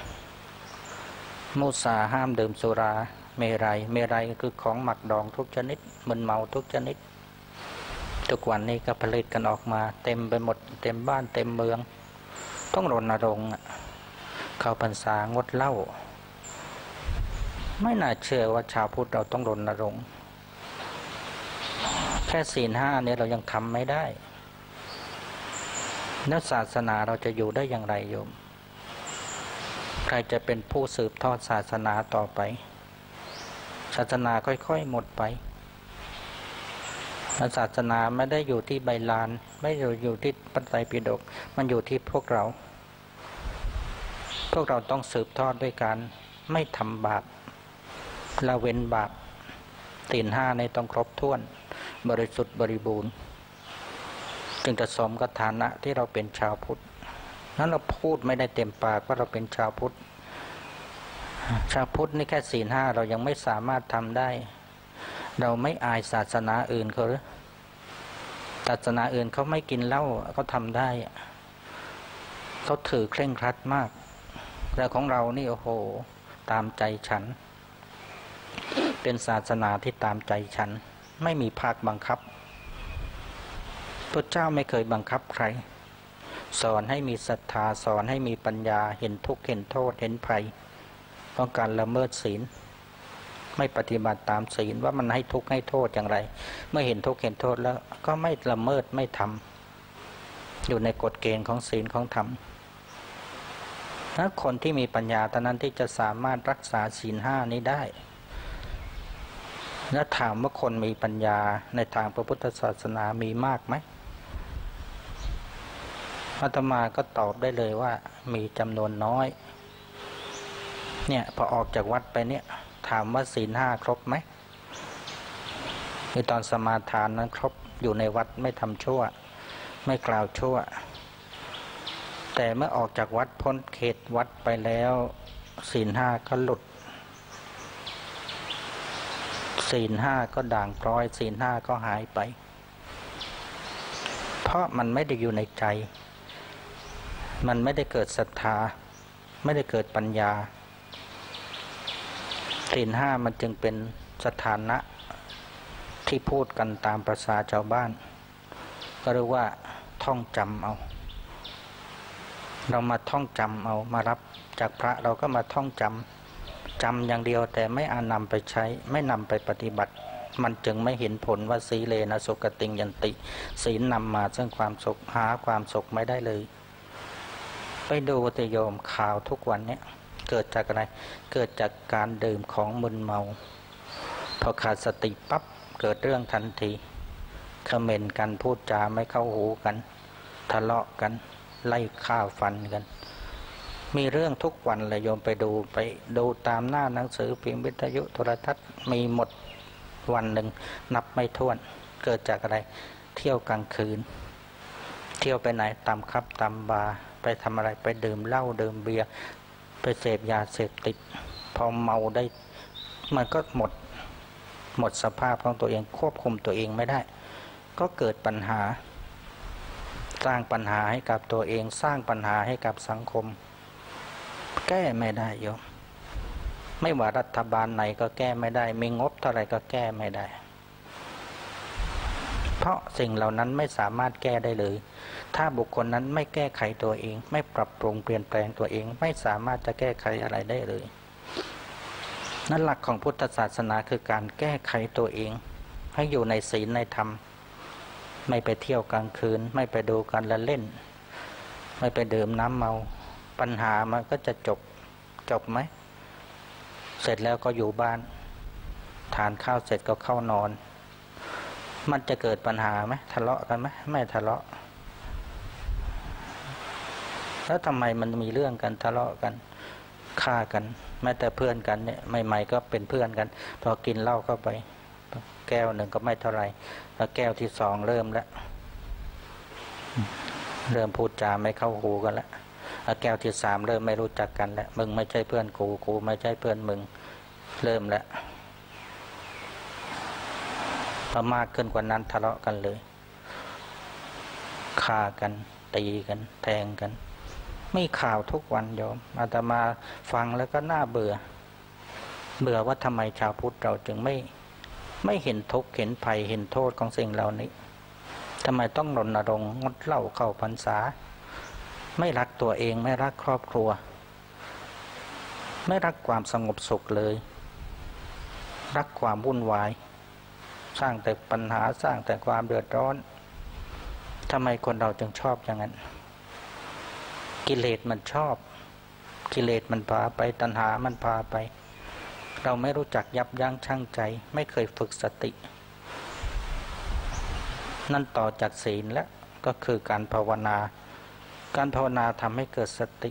มุสาห้ามดื่มสุราเมรัยคือของหมักดองทุกชนิดมึนเมาทุกชนิดทุกวันนี้ก็ผลิตกันออกมาเต็มไปหมดเต็มบ้านเต็มเมืองต้องรณรงค์เข้าพรรษางดเหล้าไม่น่าเชื่อว่าชาวพุทธเราต้องรณรงค์แค่ศีลห้าเนี่ยเรายังทำไม่ได้แล้วศาสนาเราจะอยู่ได้อย่างไรโยมใครจะเป็นผู้สืบทอดศาสนาต่อไปศาสนาค่อยๆหมดไปศาสนาไม่ได้อยู่ที่ใบลานไม่ได้อยู่ที่พระไตรปิฎกมันอยู่ที่พวกเราต้องสืบทอดด้วยการไม่ทำบาปละเว้นบาปศีลห้าในต้องครบถ้วนบริสุทธิ์บริบูรณ์จึงจะสมกับฐานะที่เราเป็นชาวพุทธนั้นเราพูดไม่ได้เต็มปากว่าเราเป็นชาวพุทธนี่แค่ศีลห้าเรายังไม่สามารถทำได้เราไม่อายศาสนาอื่นเขาหรือศาสนาอื่นเขาไม่กินเหล้าเขาทำได้เขาถือเคร่งครัดมากแต่ของเรานี่โอ้โหตามใจฉันเป็นศาสนาที่ตามใจฉันไม่มีภาคบังคับพระเจ้าไม่เคยบังคับใครสอนให้มีศรัทธาสอนให้มีปัญญาเห็นทุกข์เห็นโทษเห็นภัยต้องการละเมิดศีลไม่ปฏิบัติตามศีลว่ามันให้ทุกข์ให้โทษอย่างไรเมื่อเห็นทุกข์เห็นโทษแล้วก็ไม่ละเมิดไม่ทำอยู่ในกฎเกณฑ์ของศีลของธรรมถ้าคนที่มีปัญญาเท่านั้นที่จะสามารถรักษาศีลห้านี้ได้แล้วถามว่าคนมีปัญญาในทางพระพุทธศาสนามีมากไหมอาตมาก็ตอบได้เลยว่ามีจำนวนน้อยเนี่ยพอออกจากวัดไปเนี่ยถามว่าศีลห้าครบไหมในตอนสมาทานนั้นครบอยู่ในวัดไม่ทำชั่วไม่กล่าวชั่วแต่เมื่อออกจากวัดพ้นเขตวัดไปแล้วศีลห้าก็หลุดศีลห้าก็ด่างพร้อยศีลห้าก็หายไปเพราะมันไม่ได้อยู่ในใจมันไม่ได้เกิดศรัทธาไม่ได้เกิดปัญญาศีลห้ามันจึงเป็นสถานะที่พูดกันตามประสาชาวบ้านก็เรียกว่าท่องจำเอาเรามาท่องจำเอามารับจากพระเราก็มาท่องจำอย่างเดียวแต่ไม่นำไปใช้ไม่นำไปปฏิบัติมันจึงไม่เห็นผลว่าสีเลนะสุขติงยันติศีลนำมาซึ่งความสุขหาความสุขไม่ได้เลยไปดูติโยมข่าวทุกวันเนี่ยเกิดจากอะไรเกิดจากการดื่มของมึนเมาพอขาดสติปั๊บเกิดเรื่องทันทีคอมเมนต์กันพูดจาไม่เข้าหูกันทะเลาะกันไล่ฆ่าฟันกันมีเรื่องทุกวันเลยโยมไปดูตามหน้าหนังสือพิมพ์วิทยุโทรทัศน์มีหมดวันหนึ่งนับไม่ถ้วนเกิดจากอะไรเที่ยวกลางคืนเที่ยวไปไหนตามคับตามบาร์ไปทำอะไรไปดื่มเหล้าดื่มเบียร์ไปเสพยาเสพติดพอเมาได้มันก็หมดสภาพของตัวเองควบคุมตัวเองไม่ได้ก็เกิดปัญหาสร้างปัญหาให้กับตัวเองสร้างปัญหาให้กับสังคมแก้ไม่ได้โยมไม่ว่ารัฐบาลไหนก็แก้ไม่ได้มีงบเท่าไหร่ก็แก้ไม่ได้เพราะสิ่งเหล่านั้นไม่สามารถแก้ได้เลยถ้าบุคคลนั้นไม่แก้ไขตัวเองไม่ปรับปรุงเปลี่ยนแปลงตัวเองไม่สามารถจะแก้ไขอะไรได้เลยนั่นหลักของพุทธศาสนาคือการแก้ไขตัวเองให้อยู่ในศีลในธรรมไม่ไปเที่ยวกลางคืนไม่ไปดูการละเล่นไม่ไปดื่มน้ำเมาปัญหามันก็จะจบไหมเสร็จแล้วก็อยู่บ้านทานข้าวเสร็จก็เข้านอนมันจะเกิดปัญหาไหมทะเลาะกันไหมไม่ทะเลาะแล้วทำไมมันมีเรื่องกันทะเลาะกันฆ่ากันแม้แต่เพื่อนกันเนี่ยใหม่ๆก็เป็นเพื่อนกันพอกินเหล้าเข้าไปแก้วหนึ่งก็ไม่เท่าไหร่แล้วแก้วที่สองเริ่มพูดจาไม่เข้าหูกันแล้วแก้วที่สามเริ่มไม่รู้จักกันแล้วมึงไม่ใช่เพื่อนกูไม่ใช่เพื่อนมึงเริ่มแล้วพอมากขึ้นกว่านั้นทะเลาะกันเลยฆ่ากันตตีกันแทงกันมีข่าวทุกวันโยมอาตมาฟังแล้วก็น่าเบื่อว่าทำไมชาวพุทธเราจึงไม่เห็นทุกข์เห็นภัยเห็นโทษของสิ่งเหล่านี้ทำไมต้องรณรงค์งดเหล้าเข้าพรรษาไม่รักตัวเองไม่รักครอบครัวไม่รักความสงบสุขเลยรักความวุ่นวายสร้างแต่ปัญหาสร้างแต่ความเดือดร้อนทำไมคนเราจึงชอบอย่างนั้นกิเลสมันชอบกิเลสมันพาไปตัณหามันพาไปเราไม่รู้จักยับยั้งชั่งใจไม่เคยฝึกสตินั่นต่อจากศีลแล้วก็คือการภาวนาทำให้เกิดสติ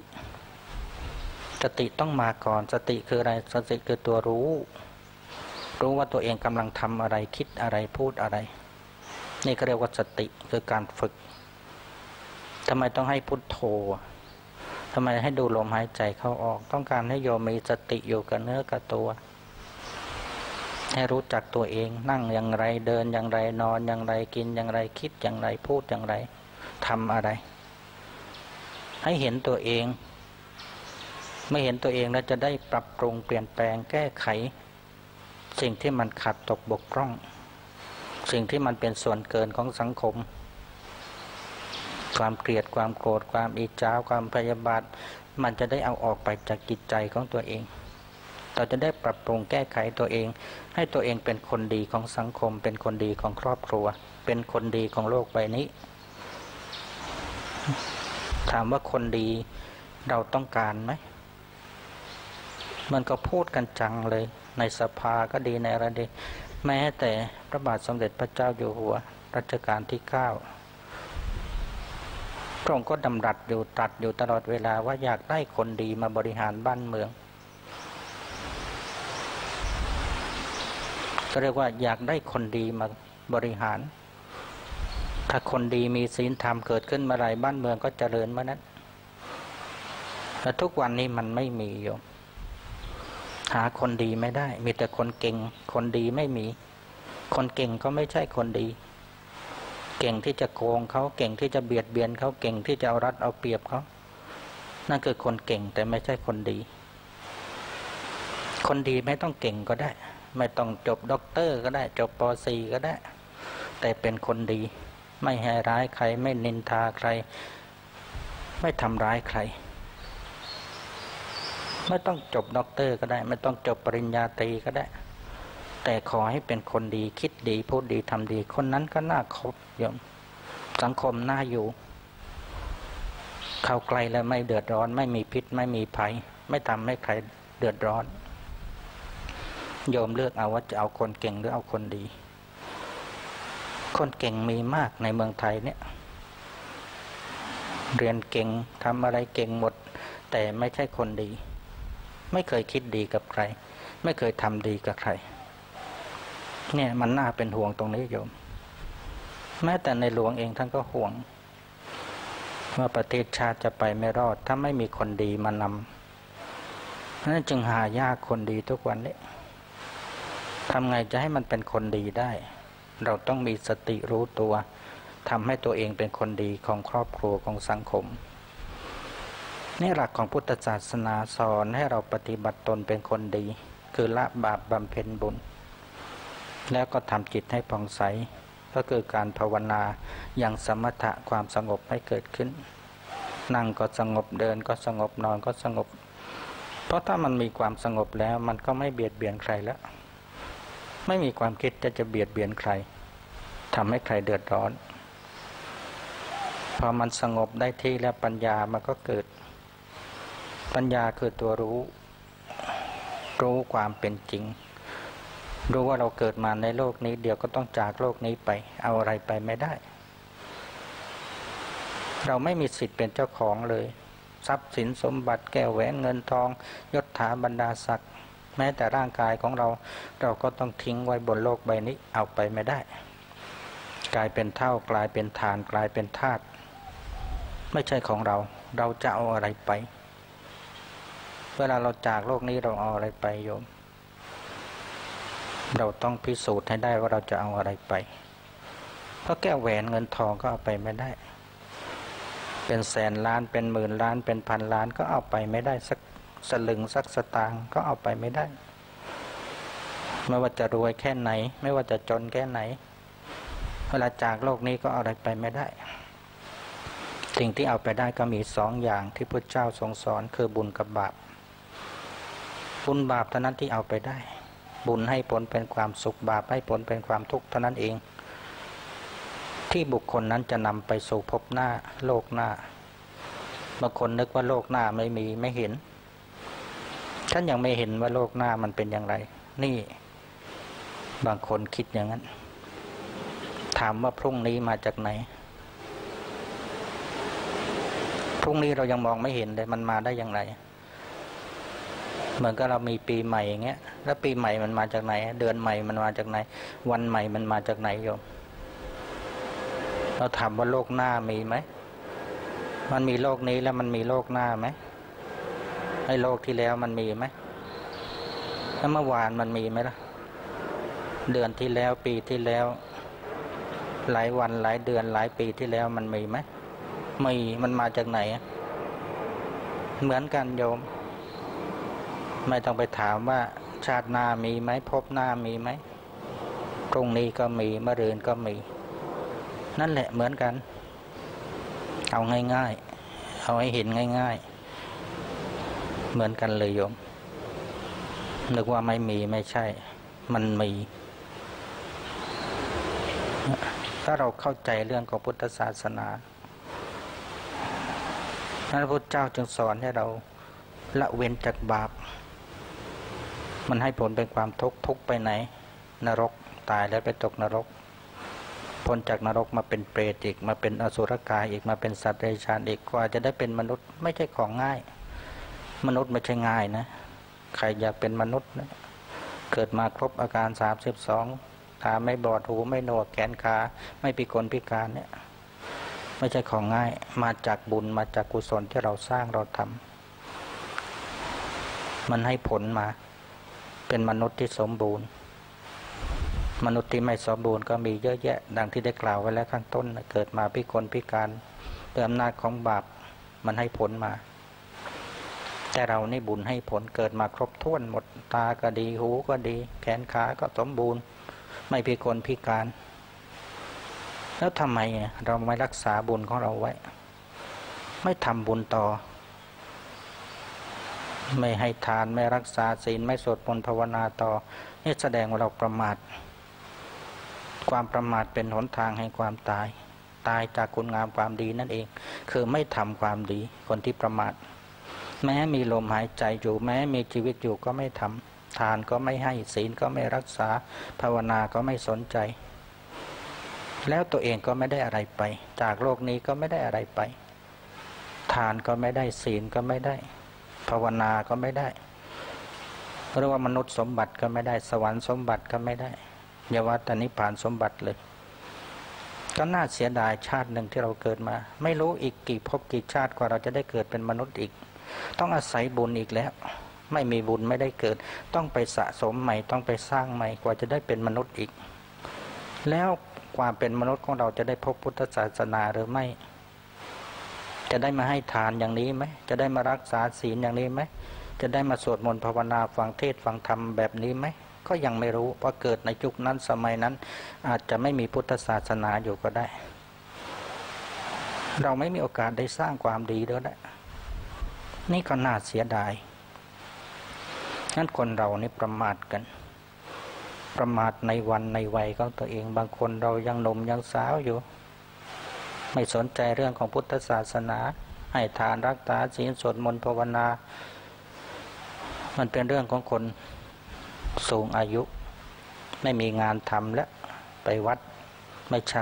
ต้องมาก่อนสติคืออะไรสติคือตัวรู้ว่าตัวเองกำลังทำอะไรคิดอะไรพูดอะไรนี่ก็เรียกว่าสติคือการฝึกทำไมต้องให้พุทโธทำไมให้ดูลมหายใจเข้าออกต้องการให้โยมมีสติอยู่กับเนื้อกับตัวให้รู้จักตัวเองนั่งอย่างไรเดินอย่างไรนอนอย่างไรกินอย่างไรคิดอย่างไรพูดอย่างไรทำอะไรให้เห็นตัวเองไม่เห็นตัวเองแล้วจะได้ปรับปรุงเปลี่ยนแปลงแก้ไขสิ่งที่มันขาดตกบกพร่องสิ่งที่มันเป็นส่วนเกินของสังคมความเกลียดความโกรธความอิจฉาความพยาบาทมันจะได้เอาออกไปจากจิตใจของตัวเองเราจะได้ปรับปรุงแก้ไขตัวเองให้ตัวเองเป็นคนดีของสังคมเป็นคนดีของครอบครัวเป็นคนดีของโลกใบนี้ถามว่าคนดีเราต้องการไหมมันก็พูดกันจังเลยในสภาก็ดีในอะไรดีแม้แต่พระบาทสมเด็จพระเจ้าอยู่หัวรัชกาลที่ 9พระองค์ก็ดำรัสอยู่ตรัสอยู่ตลอดเวลาว่าอยากได้คนดีมาบริหารบ้านเมืองก็เรียกว่าอยากได้คนดีมาบริหารถ้าคนดีมีศีลธรรมเกิดขึ้นเมื่อไรบ้านเมืองก็เจริญเมื่อนั้นแต่ทุกวันนี้มันไม่มีโยมหาคนดีไม่ได้มีแต่คนเก่งคนดีไม่มีคนเก่งก็ไม่ใช่คนดีเก่งที่จะโกงเขาเก่งที่จะเบียดเบียนเขาเก่งที่จะเอารัดเอาเปรียบเขานั่นคือคนเก่งแต่ไม่ใช่คนดีคนดีไม่ต้องเก่งก็ได้ไม่ต้องจบด็อกเตอร์ก็ได้จบป.4 ก็ได้แต่เป็นคนดีไม่ให้ร้ายใครไม่นินทาใครไม่ทำร้ายใครไม่ต้องจบด็อกเตอร์ก็ได้ไม่ต้องจบปริญญาตรีก็ได้แต่ขอให้เป็นคนดีคิดดีพูดดีทำดีคนนั้นก็น่าคบโยมสังคมน่าอยู่เข้าใกล้แล้วไม่เดือดร้อนไม่มีพิษไม่มีภัยไม่ทำให้ใครเดือดร้อนโยมเลือกเอาว่าจะเอาคนเก่งหรือเอาคนดีคนเก่งมีมากในเมืองไทยเนี่ยเรียนเก่งทำอะไรเก่งหมดแต่ไม่ใช่คนดีไม่เคยคิดดีกับใครไม่เคยทำดีกับใครเนี่ยมันน่าเป็นห่วงตรงนี้โยมแม้แต่ในหลวงเองท่านก็ห่วงว่าประเทศชาติจะไปไม่รอดถ้าไม่มีคนดีมานำนั่นจึงหายากคนดีทุกวันนี้ทำไงจะให้มันเป็นคนดีได้เราต้องมีสติรู้ตัวทำให้ตัวเองเป็นคนดีของครอบครัวของสังคมนี่หลักของพุทธศาสนาสอนให้เราปฏิบัติตนเป็นคนดีคือละบาปบำเพ็ญบุญแล้วก็ทำจิตให้ผ่องใสก็คือการภาวนาอย่างสมถะความสงบให้เกิดขึ้นนั่งก็สงบเดินก็สงบนอนก็สงบเพราะถ้ามันมีความสงบแล้วมันก็ไม่เบียดเบียนใครแล้วไม่มีความคิดจะเบียดเบียนใครทำให้ใครเดือดร้อนพอมันสงบได้ที่แล้วปัญญามันก็เกิดปัญญาคือตัวรู้ความเป็นจริงรู้ว่าเราเกิดมาในโลกนี้เดี๋ยวก็ต้องจากโลกนี้ไปเอาอะไรไปไม่ได้เราไม่มีสิทธิ์เป็นเจ้าของเลยทรัพย์สินสมบัติแก้วแหวนเงินทองยศถาบรรดาศักดิ์แม้แต่ร่างกายของเราก็ต้องทิ้งไว้บนโลกใบนี้เอาไปไม่ได้กลายเป็นเท่ากลายเป็นฐานกลายเป็นธาตุไม่ใช่ของเราจะเอาอะไรไปเวลาเราจากโลกนี้เราเอาอะไรไปโยมเราต้องพิสูจน์ให้ได้ว่าเราจะเอาอะไรไปเพราะแก้วแหวนเงินทองก็เอาไปไม่ได้เป็นแสนล้านเป็นหมื่นล้านเป็นพันล้านก็เอาไปไม่ได้สักสลึงสักสตางค์ก็เอาไปไม่ได้ไม่ว่าจะรวยแค่ไหนไม่ว่าจะจนแค่ไหนเวลาจากโลกนี้ก็เอาอะไรไปไม่ได้สิ่งที่เอาไปได้ก็มีสองอย่างที่พระเจ้าทรงสอนคือบุญกับบาปบุญบาปเท่านั้นที่เอาไปได้บุญให้ผลเป็นความสุขบาปให้ผลเป็นความทุกข์เท่านั้นเองที่บุคคลนั้นจะนำไปสู่ภพหน้าโลกหน้าบางคนนึกว่าโลกหน้าไม่มีไม่เห็นท่านยังไม่เห็นว่าโลกหน้ามันเป็นอย่างไรนี่บางคนคิดอย่างนั้นถามว่าพรุ่งนี้มาจากไหนพรุ่งนี้เรายังมองไม่เห็นเลยมันมาได้อย่างไรเหมือนกับเรามีปีใหม่อย่างเงี้ยแล้วปีใหม่มันมาจากไหนเดือนใหม่มันมาจากไหนวันใหม่มันมาจากไหนโยมเราถามว่าโลกหน้ามีไหมมันมีโลกนี้แล้วมันมีโลกหน้าไหมไอ้โลกที่แล้วมันมีไหมแล้วเมื่อวานมันมีไหมล่ะเดือนที่แล้วปีที่แล้วหลายวันหลายเดือนหลายปีที่แล้วมันมีไหมมีมันมาจากไหนเหมือนกันโยมไม่ต้องไปถามว่าชาติหน้ามีไหมภพหน้ามีไหมพรุ่งนี้ก็มีมะรืนก็มีนั่นแหละเหมือนกันเอาง่ายๆเอาให้เห็นง่ายๆเหมือนกันเลยโยมนึกว่าไม่มีไม่ใช่มันมีถ้าเราเข้าใจเรื่องของพุทธศาสนาพระพุทธเจ้าจึงสอนให้เราละเว้นจากบาปมันให้ผลเป็นความทุกข์ทุกข์ไปไหนนรกตายแล้วไปตกนรกพ้นจากนรกมาเป็นเปรตอีกมาเป็นอสุรกายอีกมาเป็นสัตว์เดรัจฉานอีกกว่าจะได้เป็นมนุษย์ไม่ใช่ของง่ายมนุษย์ไม่ใช่ง่ายนะใครอยากเป็นมนุษย์นะเกิดมาครบอาการ32ตาไม่บอดหูไม่หนวกแขนขาไม่พิกลพิการเนี่ยไม่ใช่ของง่ายมาจากบุญมาจากกุศลที่เราสร้างเราทำมันให้ผลมาเป็นมนุษย์ที่สมบูรณ์มนุษย์ที่ไม่สมบูรณ์ก็มีเยอะแยะดังที่ได้กล่าวไว้แล้วข้างต้นเกิดมาพิกลพิการด้วยอำนาจของบาปมันให้ผลมาแต่เรานี่บุญให้ผลเกิดมาครบถ้วนหมดตาก็ดีหูก็ดีแขนขาก็สมบูรณ์ไม่พิกลพิการแล้วทำไมเราไม่รักษาบุญของเราไว้ไม่ทำบุญต่อไม่ให้ทานไม่รักษาศีลไม่สวดมนต์ภาวนาต่อนี่แสดงว่าเราประมาทความประมาทเป็นหนทางแห่งความตายจากคุณงามความดีนั่นเองคือไม่ทำความดีคนที่ประมาทแม้มีลมหายใจอยู่แม้มีชีวิตอยู่ก็ไม่ทำทานก็ไม่ให้ศีลก็ไม่รักษาภาวนาก็ไม่สนใจแล้วตัวเองก็ไม่ได้อะไรไปจากโลกนี้ก็ไม่ได้อะไรไปทานก็ไม่ได้ศีลก็ไม่ได้ภาวนาก็ไม่ได้เรียกว่ามนุษย์สมบัติก็ไม่ได้สวรรค์สมบัติก็ไม่ได้อย่าว่าแต่นิพพานสมบัติเลยก็น่าเสียดายชาติหนึ่งที่เราเกิดมาไม่รู้อีกกี่ภพกี่ชาติกว่าเราจะได้เกิดเป็นมนุษย์อีกต้องอาศัยบุญอีกแล้วไม่มีบุญไม่ได้เกิดต้องไปสะสมใหม่ต้องไปสร้างใหม่กว่าจะได้เป็นมนุษย์อีกแล้วความเป็นมนุษย์ของเราจะได้พบพุทธศาสนาหรือไม่จะได้มาให้ทานอย่างนี้ไหมจะได้มารักษาศีลอย่างนี้ไหมจะได้มาสวดมนต์ภาวนาฟังเทศฟังธรรมแบบนี้ไหมก็ยังไม่รู้เพราะเกิดในยุคนั้นสมัยนั้นอาจจะไม่มีพุทธศาสนาอยู่ก็ได้เราไม่มีโอกาสได้สร้างความดีด้วยแหละนี่ก็น่าเสียดายงั้นคนเรานี่ประมาทกันประมาทในวันในวัยของตัวเองบางคนเรายังหนุ่มยังสาวอยู่ไม่สนใจเรื่องของพุทธศาสนาให้ทานรักษาศีลสวดมนต์ภาวนามันเป็นเรื่องของคนสูงอายุไม่มีงานทำแล้วไปวัดไม่ใช่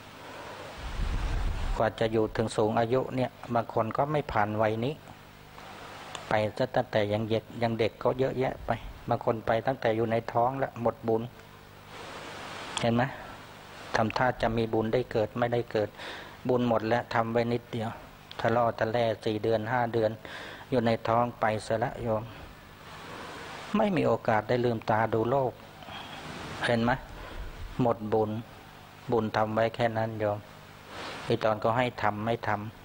กว่าจะอยู่ถึงสูงอายุเนี่ยบางคนก็ไม่ผ่านวัยนี้ไปตั้งแต่ยังเด็กก็เยอะแยะไปบางคนไปตั้งแต่อยู่ในท้องแล้วหมดบุญเห็นไหมทำท่าจะมีบุญได้เกิดไม่ได้เกิดบุญหมดแล้วทำไว้นิดเดียวทะเลาะทะแล่4 เดือน5 เดือนอยู่ในท้องไปซะแล้วโยมไม่มีโอกาสได้ลืมตาดูโลกเห็นไหมหมดบุญทำไว้แค่นั้นโยมไอตอนก็ให้ทำไม่ทำ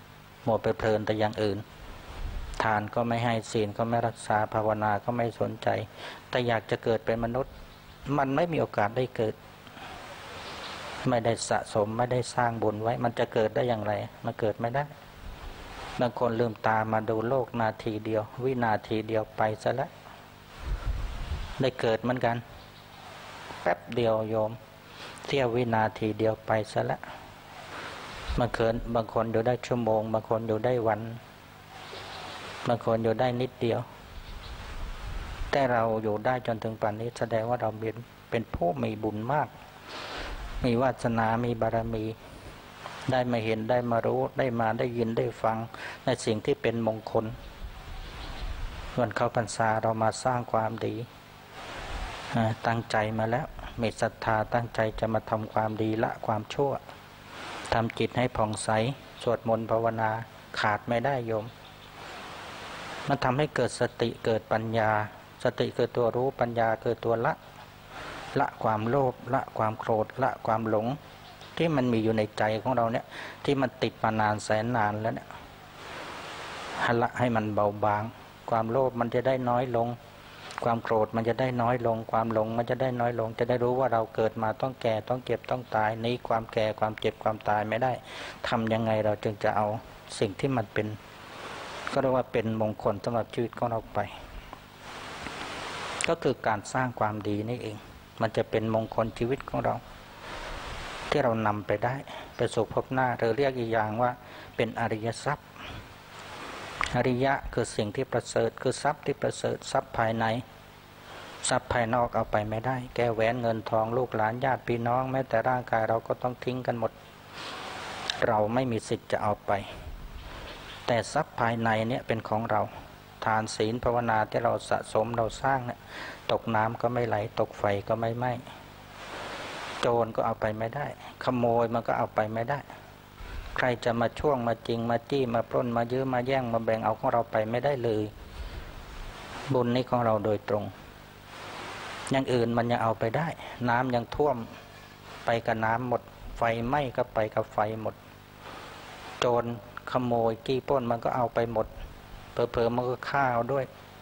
มัวไปเพลินแต่อย่างอื่นทานก็ไม่ให้ศีลก็ไม่รักษาภาวนาก็ไม่สนใจแต่อยากจะเกิดเป็นมนุษย์มันไม่มีโอกาสได้เกิดไม่ได้สะสมไม่ได้สร้างบุญไว้มันจะเกิดได้อย่างไรมันเกิดไม่ได้บางคนลืมตามาดูโลกนาทีเดียววินาทีเดียวไปซะแล้วได้เกิดเหมือนกันแป๊บเดียวโยมเที่ยววินาทีเดียวไปซะแล้วบางคนอยู่ได้ชั่วโมงบางคนอยู่ได้วันบางคนอยู่ได้นิดเดียวแต่เราอยู่ได้จนถึงป่านนี้แสดงว่าเราเป็นผู้มีบุญมากมีวาสนามีบารมีได้มาเห็นได้มารู้ได้มาได้ยินได้ฟังในสิ่งที่เป็นมงคลวันเข้าพรรษาเรามาสร้างความดีตั้งใจมาแล้วมีศรัทธาตั้งใจจะมาทำความดีละความชั่วทำจิตให้ผ่องใสสวดมนต์ภาวนาขาดไม่ได้โยมมันทำให้เกิดสติเกิดปัญญาสติคือตัวรู้ปัญญาคือตัวละความโลภละความโกรธละความหลงที่มันมีอยู่ในใจของเราเนี่ยที่มันติดมานานแสนนานแล้วเนี่ยละให้มันเบาบางความโลภมันจะได้น้อยลงความโกรธมันจะได้น้อยลงความหลงมันจะได้น้อยลงจะได้รู้ว่าเราเกิดมาต้องแก่ต้องเจ็บต้องตายนี้ความแก่ความเจ็บความตายไม่ได้ทำยังไงเราจึงจะเอาสิ่งที่มันเป็นก็เรียกว่าเป็นมงคลสำหรับชีวิตของเราไปก็คือการสร้างความดีนี่เองมันจะเป็นมงคลชีวิตของเราที่เรานำไปได้ไปสู่ภพหน้าเราเรียกอีกอย่างว่าเป็นอริยทรัพย์อริยะคือสิ่งที่ประเสริฐคือทรัพย์ที่ประเสริฐทรัพย์ภายในทรัพย์ภายนอกเอาไปไม่ได้แก้วแหวนเงินทองลูกหลานญาติพี่น้องแม้แต่ร่างกายเราก็ต้องทิ้งกันหมดเราไม่มีสิทธิ์จะเอาไปแต่ทรัพย์ภายในเนี่ยเป็นของเราทานศีลภาวนาที่เราสะสมเราสร้างเนี่ยตกน้ำก็ไม่ไหลตกไฟก็ไม่ไหม้โจรก็เอาไปไม่ได้ขโมยมันก็เอาไปไม่ได้ใครจะมาช่วงมาจริงมาจี้มาปล้นมายื้อมาแย่งมาแบ่งเอาของเราไปไม่ได้เลยบุญนี้ของเราโดยตรงอย่างอื่นมันยังเอาไปได้น้ำยังท่วมไปกับน้ำหมดไฟไหม้ก็ไปกับไฟหมดโจรขโมยจี้ปล้นมันก็เอาไปหมดเผลอๆมันก็ฆ่าเอาด้วย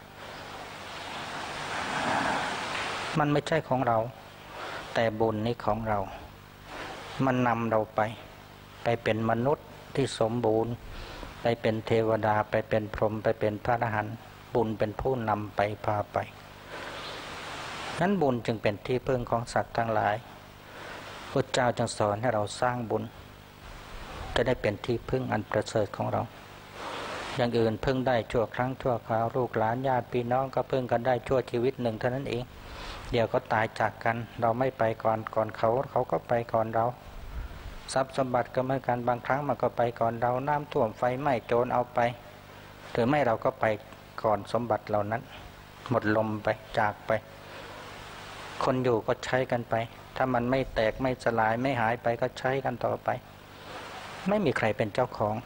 มันไม่ใช่ของเราแต่บุญนี้ของเรามันนำเราไปเป็นมนุษย์ที่สมบูรณ์ไปเป็นเทวดาไปเป็นพรหมไปเป็นพระอรหันต์บุญเป็นผู้นำไปพาไปนั้นบุญจึงเป็นที่พึ่งของสัตว์ทั้งหลายพระเจ้าจึงสอนให้เราสร้างบุญจะได้เป็นที่พึ่งอันประเสริฐของเราอย่างอื่นพึ่งได้ชั่วครั้งชั่วคราวลูกหลานญาติพี่น้องก็พึ่งกันได้ชั่วชีวิตหนึ่งเท่านั้นเองเดี๋ยวก็ตายจากกันเราไม่ไปก่อนเขาก็ไปก่อนเราทรัพย์สมบัติก็เหมือนกันบางครั้งมันก็ไปก่อนเราน้ำท่วมไฟไหม้โจรเอาไปหรือไม่เราก็ไปก่อนสมบัติเหล่านั้นหมดลมไปจากไปคนอยู่ก็ใช้กันไปถ้ามันไม่แตกไม่สลายไม่หายไปก็ใช้กันต่อไปไม่มีใครเป็นเจ้าของ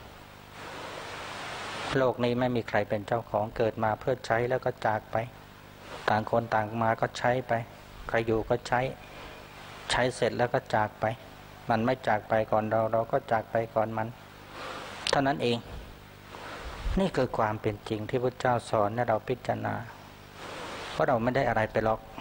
โลกนี้ไม่มีใครเป็นเจ้าของเกิดมาเพื่อใช้แล้วก็จากไปต่างคนต่างมาก็ใช้ไปใครอยู่ก็ใช้เสร็จแล้วก็จากไปมันไม่จากไปก่อนเราก็จากไปก่อนมันเท่านั้นเองนี่คือความเป็นจริงที่พระเจ้าสอนให้เราพิจารณาเพราะเราไม่ได้อะไรไปหรอก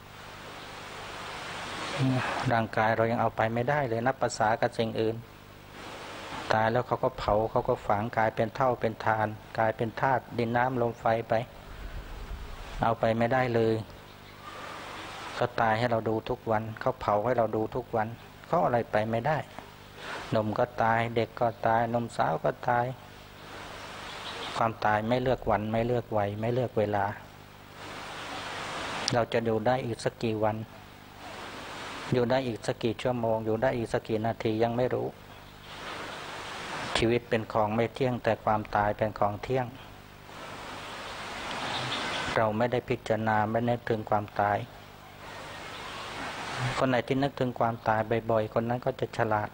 ร่างกายเรายังเอาไปไม่ได้เลยนับภาษากับสิ่งอื่นตายแล้วเขาก็เผาเขาก็ฝังกลายเป็นเท่าเป็นทานกลายเป็นธาตุดินน้ำลมไฟไปเอาไปไม่ได้เลยเขาตายให้เราดูทุกวันเขาเผาให้เราดูทุกวันเขาอะไรไปไม่ได้หนุ่มก็ตายเด็กก็ตายหนุ่มสาวก็ตายความตายไม่เลือกวันไม่เลือกวัยไม่เลือกเวลาเราจะอยู่ได้อีกสักกี่วันอยู่ได้อีกสักกี่ชั่วโมงอยู่ได้อีกสักกี่นาทียังไม่รู้ชีวิตเป็นของไม่เที่ยงแต่ความตายเป็นของเที่ยงเราไม่ได้พิจารณาไม่นึกถึงความตายคนไหนที่นึกถึงความตายบ่อยๆคนนั้นก็จะฉลาด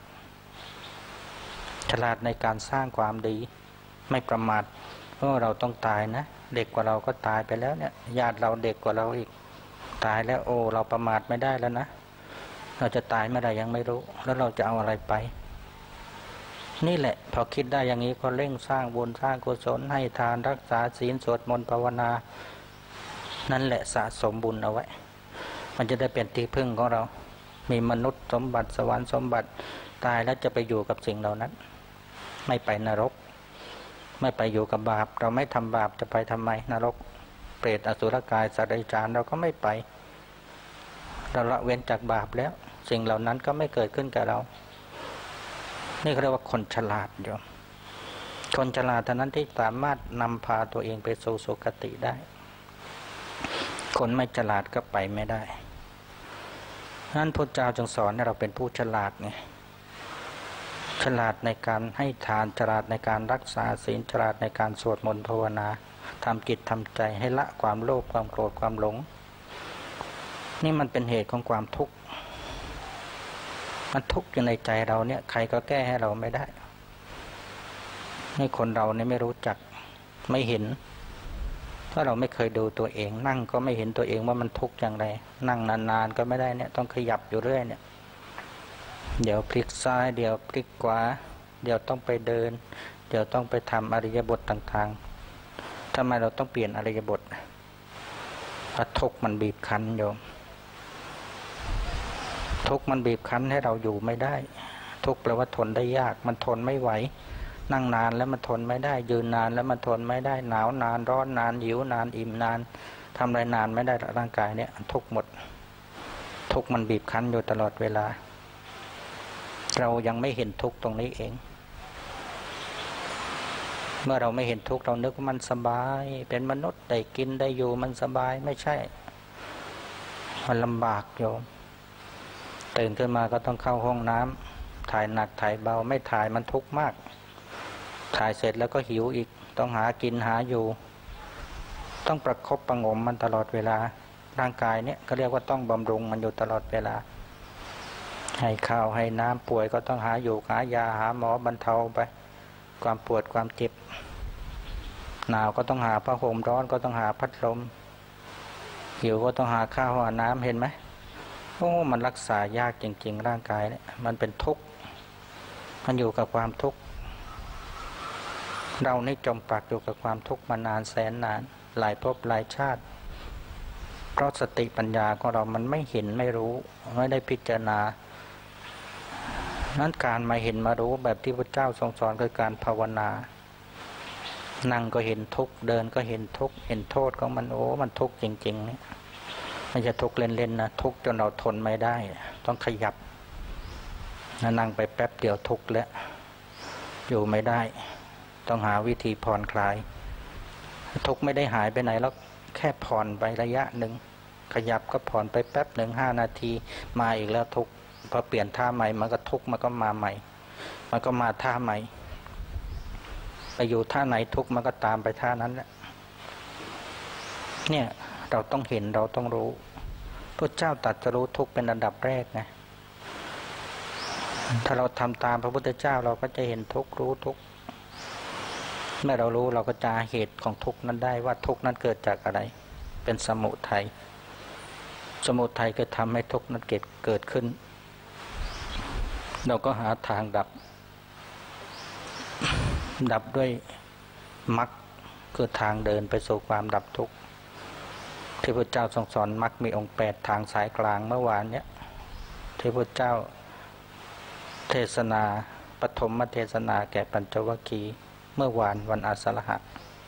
ในการสร้างความดีไม่ประมาทเพราะเราต้องตายนะเด็กกว่าเราก็ตายไปแล้วเนี่ยญาติเราเด็กกว่าเราอีกตายแล้วโอ้เราประมาทไม่ได้แล้วนะเราจะตายเมื่อไหร่ยังไม่รู้แล้วเราจะเอาอะไรไปนี่แหละพอคิดได้อย่างนี้ก็เร่งสร้างบุญสร้างกุศลให้ทานรักษาศีลสวดมนต์ภาวนานั่นแหละสะสมบุญเอาไว้มันจะได้เป็นที่พึ่งของเรามีมนุษย์สมบัติสวรรค์สมบัติตายแล้วจะไปอยู่กับสิ่งเหล่านั้นไม่ไปนรกไม่ไปอยู่กับบาปเราไม่ทำบาปจะไปทำไมนรกเปรตอสุรกายสัตว์เดรัจฉานเราก็ไม่ไปเราละเว้นจากบาปแล้วสิ่งเหล่านั้นก็ไม่เกิดขึ้นกับเรานี่เขาเรียกว่าคนฉลาดโยมคนฉลาดเท่านั้นที่สามารถนำพาตัวเองไปสู่สุคติได้คนไม่ฉลาดก็ไปไม่ได้นั้นพระเจ้าจึงสอนให้เราเป็นผู้ฉลาดไงฉลาดในการให้ทานฉลาดในการรักษาศีลฉลาดในการสวดมนต์ภาวนาทำจิตทำใจให้ละความโลภความโกรธความหลงนี่มันเป็นเหตุของความทุกข์มันทุกข์อยู่ในใจเราเนี่ยใครก็แก้ให้เราไม่ได้นี่คนเราเนี่ยไม่รู้จักไม่เห็นถ้าเราไม่เคยดูตัวเองนั่งก็ไม่เห็นตัวเองว่ามันทุกข์อย่างไรนั่งนานๆก็ไม่ได้เนี่ยต้องขยับอยู่เรื่อยเนี่ยเดี๋ยวพลิกซ้ายเดี๋ยวพลิกขวาเดี๋ยวต้องไปเดินเดี๋ยวต้องไปทำอริยบทต่างๆทำไมเราต้องเปลี่ยนอริยบทเพราะทุกข์มันบีบคั้นโยมทุกข์มันบีบคั้นให้เราอยู่ไม่ได้ทุกข์แปลว่าทนได้ยากมันทนไม่ไหวนั่งนานแล้วมันทนไม่ได้ยืนนานแล้วมันทนไม่ได้หนาวนานร้อนนานหิวนานอิ่มนานทำอะไรนานไม่ได้ร่างกายเนี่ยทุกข์หมดทุกข์มันบีบคั้นอยู่ตลอดเวลาเรายังไม่เห็นทุกข์ตรงนี้เองเมื่อเราไม่เห็นทุกข์เรานึกว่ามันสบายเป็นมนุษย์ได้กินได้อยู่มันสบายไม่ใช่มันลำบากโยมตื่นขึ้นมาก็ต้องเข้าห้องน้ำถ่ายหนักถ่ายเบาไม่ถ่ายมันทุกข์มากถ่ายเสร็จแล้วก็หิวอีกต้องหากินหาอยู่ต้องประคบประงมมันตลอดเวลาร่างกายเนี่ยก็เรียกว่าต้องบำรุงมันอยู่ตลอดเวลาให้ข้าวให้น้ำป่วยก็ต้องหาอยู่หายาหาหมอบรรเทาไปความปวดความเจ็บหนาวก็ต้องหาผ้าห่มร้อนก็ต้องหาพัดลมหิวก็ต้องหาข้าวหาน้ำเห็นไหมโอ้มันรักษายากจริงๆร่างกายเนี่ยมันเป็นทุกข์มันอยู่กับความทุกข์เรานี่จมปลักอยู่กับความทุกข์มานานแสนนานหลายภพหลายชาติเพราะสติปัญญาของเรามันไม่เห็นไม่รู้ไม่ได้พิจารณานั้นการมาเห็นมารู้แบบที่พระเจ้าทรงสอนคือการภาวนานั่งก็เห็นทุกข์เดินก็เห็นทุกข์เห็นโทษของมันโอ้มันทุกข์จริงๆเนี่ยไม่ใช่ทุกข์เล่นๆนะทุกข์จนเราทนไม่ได้ต้องขยับนั่งไปแป๊บเดียวทุกข์แล้วอยู่ไม่ได้ต้องหาวิธีผ่อนคลายทุกข์ไม่ได้หายไปไหนแล้วแค่ผ่อนไประยะหนึ่งขยับก็ผ่อนไปแป๊บหนึ่ง5 นาทีมาอีกแล้วทุกข์พอเปลี่ยนท่าใหม่มันก็ทุกข์มันก็มาใหม่มันก็มาท่าใหม่ไปอยู่ท่าไหนทุกข์มันก็ตามไปท่านั้นแหละเนี่ยเราต้องเห็นเราต้องรู้พระเจ้าตรัสรู้ทุกข์เป็นอันดับแรกนะถ้าเราทำตามพระพุทธเจ้าเราก็จะเห็นทุกข์รู้ทุกข์เมื่อเรารู้เราก็จะเหตุของทุกข์นั้นได้ว่าทุกข์นั้นเกิดจากอะไรเป็นสมุทัยสมุทัยก็ทำให้ทุกข์นั้นเกิดขึ้นเราก็หาทางดับด้วยมรรคคือทางเดินไปสู่ความดับทุกข์ที่พระเจ้าทรงสอนมรรคมีองค์8ทางสายกลางเมื่อวานเนี้ยที่พระเจ้าเทศนาปฐมเทศนาแก่ปัญจวัคคีย์เมื่อวานวันอาสาฬหะ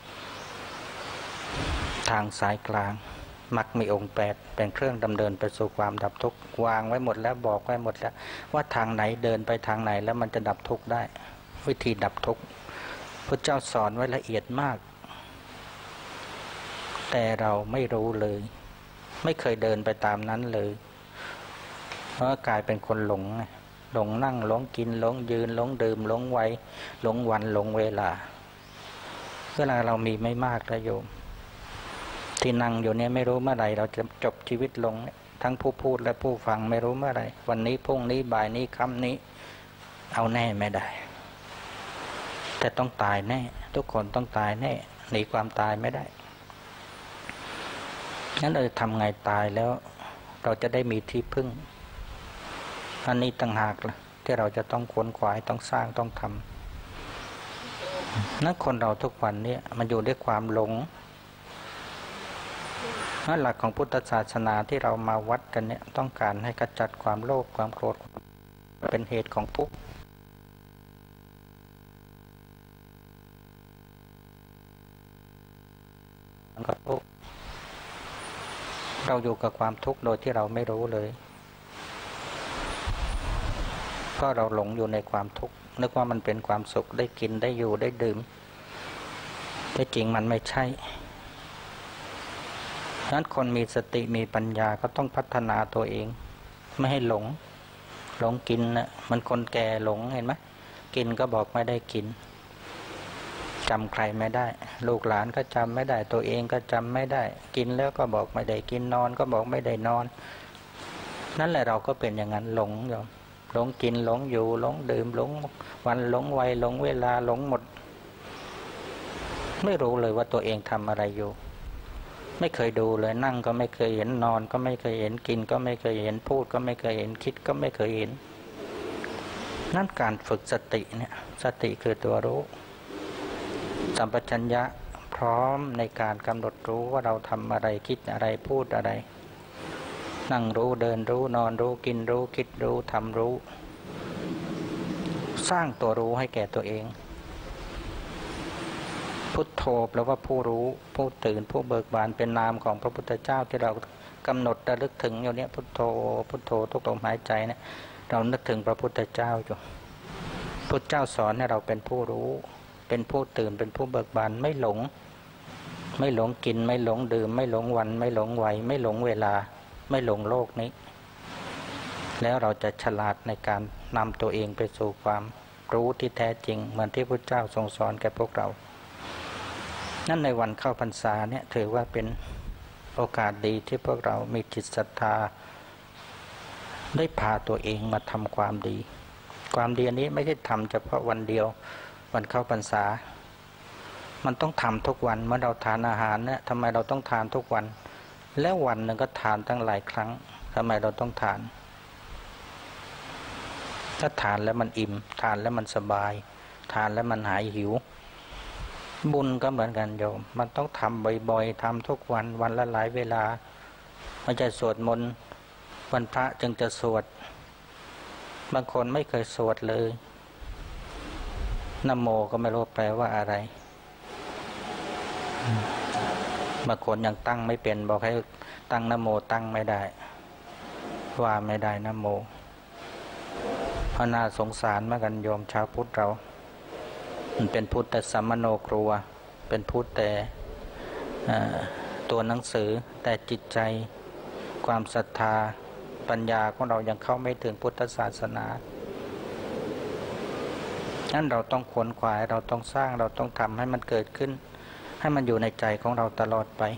ทางสายกลางมรรคมีองค์8เป็นเครื่องดำเนินไปสู่ความดับทุกข์วางไว้หมดแล้วบอกไว้หมดแล้วว่าทางไหนเดินไปทางไหนแล้วมันจะดับทุกข์ได้วิธีดับทุกข์พระเจ้าสอนไว้ละเอียดมากแต่เราไม่รู้เลยไม่เคยเดินไปตามนั้นเลยเพราะกลายเป็นคนหลงนั่งหลงกินหลงยืนหลงดื่มหลงวัยหลงวันหลงเวลาเรามีไม่มากนะโยมที่นั่งอยู่เนี่ยไม่รู้เมื่อไหร่เราจะจบชีวิตลงทั้งผู้พูดและผู้ฟังไม่รู้เมื่อไหร่วันนี้พรุ่งนี้บ่ายนี้ค่ำนี้เอาแน่ไม่ได้แต่ต้องตายแน่ทุกคนต้องตายแน่หนีความตายไม่ได้งั้นเราจะทำไงตายแล้วเราจะได้มีที่พึ่งอันนี้ต่างหากล่ะที่เราจะต้องขวนขวายต้องสร้างต้องทนั้นคนเราทุกวันนี้มันอยู่ด้วยความหลงนั่นหลักของพุทธศาสนาที่เรามาวัดกันเนี่ยต้องการให้ขจัดความโลภความโกรธเป็นเหตุของทุกข์ก็ทุกข์เราอยู่กับความทุกข์โดยที่เราไม่รู้เลยก็เราหลงอยู่ในความทุกข์นึกว่ามันเป็นความสุขได้กินได้อยู่ได้ดื่มแต่จริงมันไม่ใช่ฉะนั้นคนมีสติมีปัญญาก็ต้องพัฒนาตัวเองไม่ให้หลงกินนะมันคนแก่หลงเห็นไหมกินก็บอกไม่ได้กินจำใครไม่ได้ลูกหลานก็จำไม่ได้ตัวเองก็จำไม่ได้กินแล้วก็บอกไม่ได้กินนอนก็บอกไม่ได้นอนนั่นแหละเราก็เป็นอย่างนั้นหลงอยู่หลงกินหลงอยู่หลงดื่มหลงวันหลงวัยหลงเวลาหลงหมดไม่รู้เลยว่าตัวเองทำอะไรอยู่ไม่เคยดูเลยนั่งก็ไม่เคยเห็นนอนก็ไม่เคยเห็นกินก็ไม่เคยเห็นพูดก็ไม่เคยเห็นคิดก็ไม่เคยเห็นนั่นการฝึกสติเนี่ยสติคือตัวรู้สัมปชัญญะพร้อมในการกำหนดรู้ว่าเราทำอะไรคิดอะไรพูดอะไรนั่งรู้เดินรู้นอนรู้กินรู้คิดรู้ทำรู้สร้างตัวรู้ให้แก่ตัวเองพุทโธแปลว่าผู้รู้ผู้ตื่นผู้เบิกบานเป็นนามของพระพุทธเจ้าที่เรากำหนดระลึกถึงอยู่เนี่ยพุทโธพุทโธทุกลมหายใจเนี่ยเรานึกถึงพระพุทธเจ้าอยู่พุทธเจ้าสอนให้เราเป็นผู้รู้เป็นผู้ตื่นเป็นผู้เบิกบานไม่หลงกินไม่หลงดื่มไม่หลงวันไม่หลงวัยไม่หลงเวลาไม่หลงโลกนี้แล้วเราจะฉลาดในการนำตัวเองไปสู่ความรู้ที่แท้จริงเหมือนที่พระเจ้าทรงสอนแก่พวกเรานั่นในวันเข้าพรรษาเนี่ยถือว่าเป็นโอกาสดีที่พวกเรามีจิตศรัทธาได้พาตัวเองมาทำความดีความดีอันนี้ไม่ใช่ทำเฉพาะวันเดียววันเข้าพรรษามันต้องทำทุกวันเมื่อเราทานอาหารเนี่ยทำไมเราต้องทานทุกวันแล้ววันหนึ่งก็ทานตั้งหลายครั้งทำไมเราต้องทานถ้าทานแล้วมันอิ่มทานแล้วมันสบายทานแล้วมันหายหิวบุญก็เหมือนกันโยมมันต้องทำบ่อยๆทำทุกวันวันละหลายเวลาไม่ใช่สวดมนต์วันพระจึงจะสวดบางคนไม่เคยสวดเลยนะโมก็ไม่รู้แปลว่าอะไรบางคนยังตั้งไม่เป็นบอกให้ตั้งนะโมตั้งไม่ได้ว่าไม่ได้นะโมเพราะน่าสงสารเหมือนกันโยมชาวพุทธเรามันเป็นพุทธแต่สัมมโนครัวเป็นพุทธแต่ตัวหนังสือแต่จิตใจความศรัทธาปัญญาของเรายังเข้าไม่ถึงพุทธศาสนานั้นเราต้องขวนขวายเราต้องสร้างเราต้องทำให้มันเกิดขึ้นให้มันอยู่ในใจของเราตลอดไป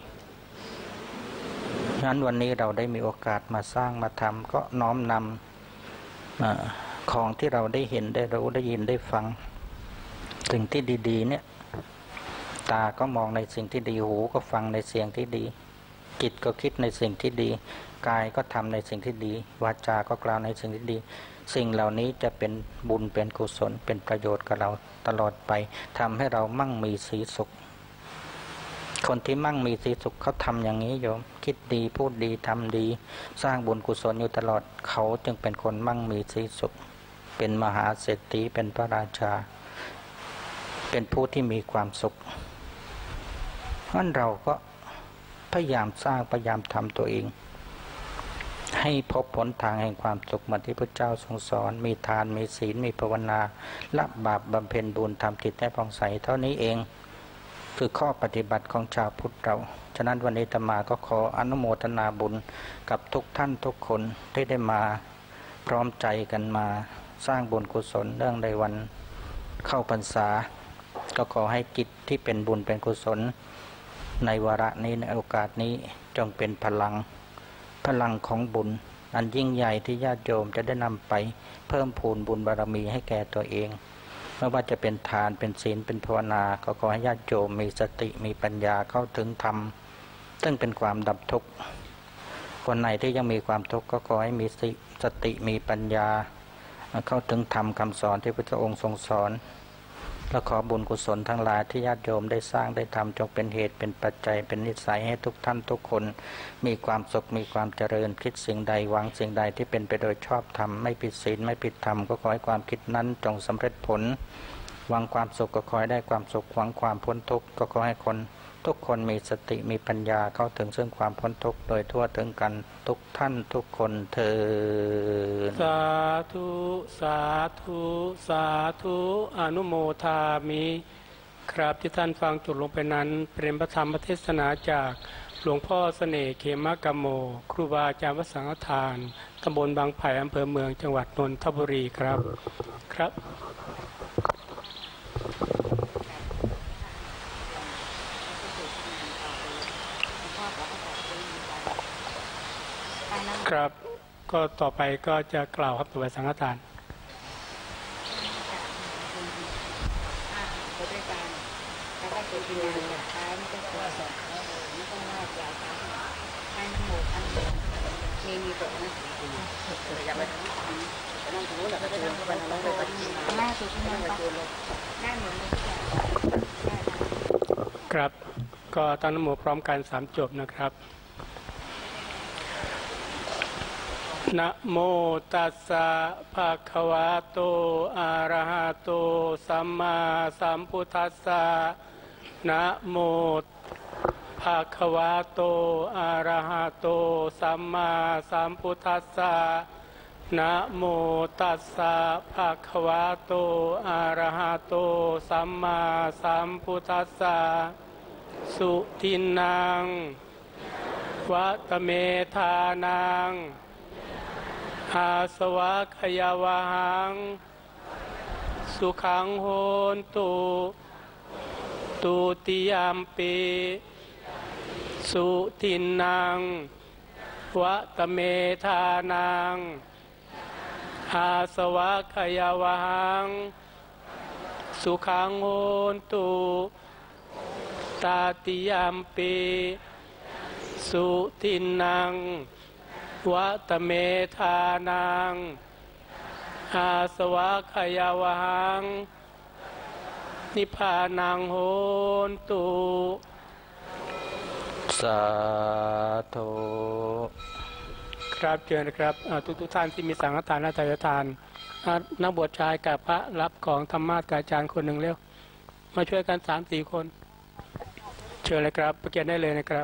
งั้นวันนี้เราได้มีโอกาสมาสร้างมาทำก็น้อมนำของที่เราได้เห็นได้รู้ได้ยินได้ฟังสิ่งที่ดีๆเนี่ยตาก็มองในสิ่งที่ดีหูก็ฟังในเสียงที่ดีจิตก็คิดในสิ่งที่ดีกายก็ทำในสิ่งที่ดีวาจาก็กล่าวในสิ่งที่ดีสิ่งเหล่านี้จะเป็นบุญเป็นกุศลเป็นประโยชน์กับเราตลอดไปทำให้เรามั่งมีสีสุขคนที่มั่งมีสีสุขเขาทำอย่างนี้โยมคิดดีพูดดีทำดีสร้างบุญกุศลอยู่ตลอดเขาจึงเป็นคนมั่งมีสีสุขเป็นมหาเศรษฐีเป็นพระราชาเป็นผู้ที่มีความสุขงั้นเราก็พยายามสร้างพยายามทำตัวเองให้พบผลทางแห่งความสุขเหมือนที่พระเจ้าทรงสอนมีทานมีศีลมีภาวนาละบาปบำเพ็ญบุญทำจิตให้ผ่องใสเท่านี้เองคือข้อปฏิบัติของชาวพุทธเราฉะนั้นวันนี้อาตมาก็ขออนุโมทนาบุญกับทุกท่านทุกคนที่ได้มาพร้อมใจกันมาสร้างบุญกุศลเรื่องในวันเข้าพรรษาก็ขอให้จิตที่เป็นบุญเป็นกุศลในวาระนี้ในโอกาสนี้จงเป็นพลังของบุญอันยิ่งใหญ่ที่ญาติโยมจะได้นำไปเพิ่มพูนบุญบารมีให้แก่ตัวเองไม่ว่าจะเป็นทานเป็นศีลเป็นภาวนาก็ขอให้ญาติโยมมีสติมีปัญญาเข้าถึงธรรมซึ่งเป็นความดับทุกข์คนไหนที่ยังมีความทุกข์ก็ขอให้มีสติมีปัญญาเข้าถึงธรรมคำสอนที่พระองค์ทรงสอนและขอบุญกุศลทั้งหลายที่ญาติโยมได้สร้างได้ทำจงเป็นเหตุเป็นปัจจัยเป็นนิสัยให้ทุกท่านทุกคนมีความสุขมีความเจริญคิดสิ่งใดหวังสิ่งใดที่เป็นไปโดยชอบธรรมไม่ผิดศีลไม่ผิดธรรมก็ขอให้ความคิดนั้นจงสำเร็จผลหวังความสุขก็ขอให้ได้ความสุขหวังความพ้นทุกข์ก็ขอให้คนทุกคนมีสติมีปัญญาเข้าถึงซึ่งความพ้นทุกข์โดยทั่วถึงกันทุกท่านทุกคนเถิดสาธุสาธุสาธุอนุโมทามิครับที่ท่านฟังจบลงไปนั้นเป็นพระธรรมเทศนาจากหลวงพ่อเสน่ห์เขมกโมครูบาอาจารย์วัดสังฆทานตำบลบางไผ่อำเภอเมืองจังหวัดนนทบุรีครับครับก็ต่อไปก็จะกล่าวครับถวายสังฆทานครับก็ตั้งนะโมพร้อมกัน3จบนะครับนะโมตัสสะภะคะวะโตอะระหะโตสัมมาสัมพุทธัสสะนะโมภะคะวะโตอะระหะโตสัมมาสัมพุทธัสสะนะโมตัสสะภะคะวะโตอะระหะโตสัมมาสัมพุทธัสสะสุทินังวัตเมธานังอาสวะขยาวังสุขังโหนตุตุติยามปิสุทินังวัตเมธานังอาสวะขยาวังสุขังโหนตุตาติยามปิสุทินังวัตเมธานังอาสวะขยาวังนิพพานังโหนตุสาธุครับเชิญนะครับทุกท่านที่มีสังฆทานและทายทานนักบวชชายกับพระรับของธรรมะกับอาจารย์คนหนึ่งเร็วมาช่วยกัน 3-4 คนเชิญเลยครับประเกียรติได้เลยนะครับ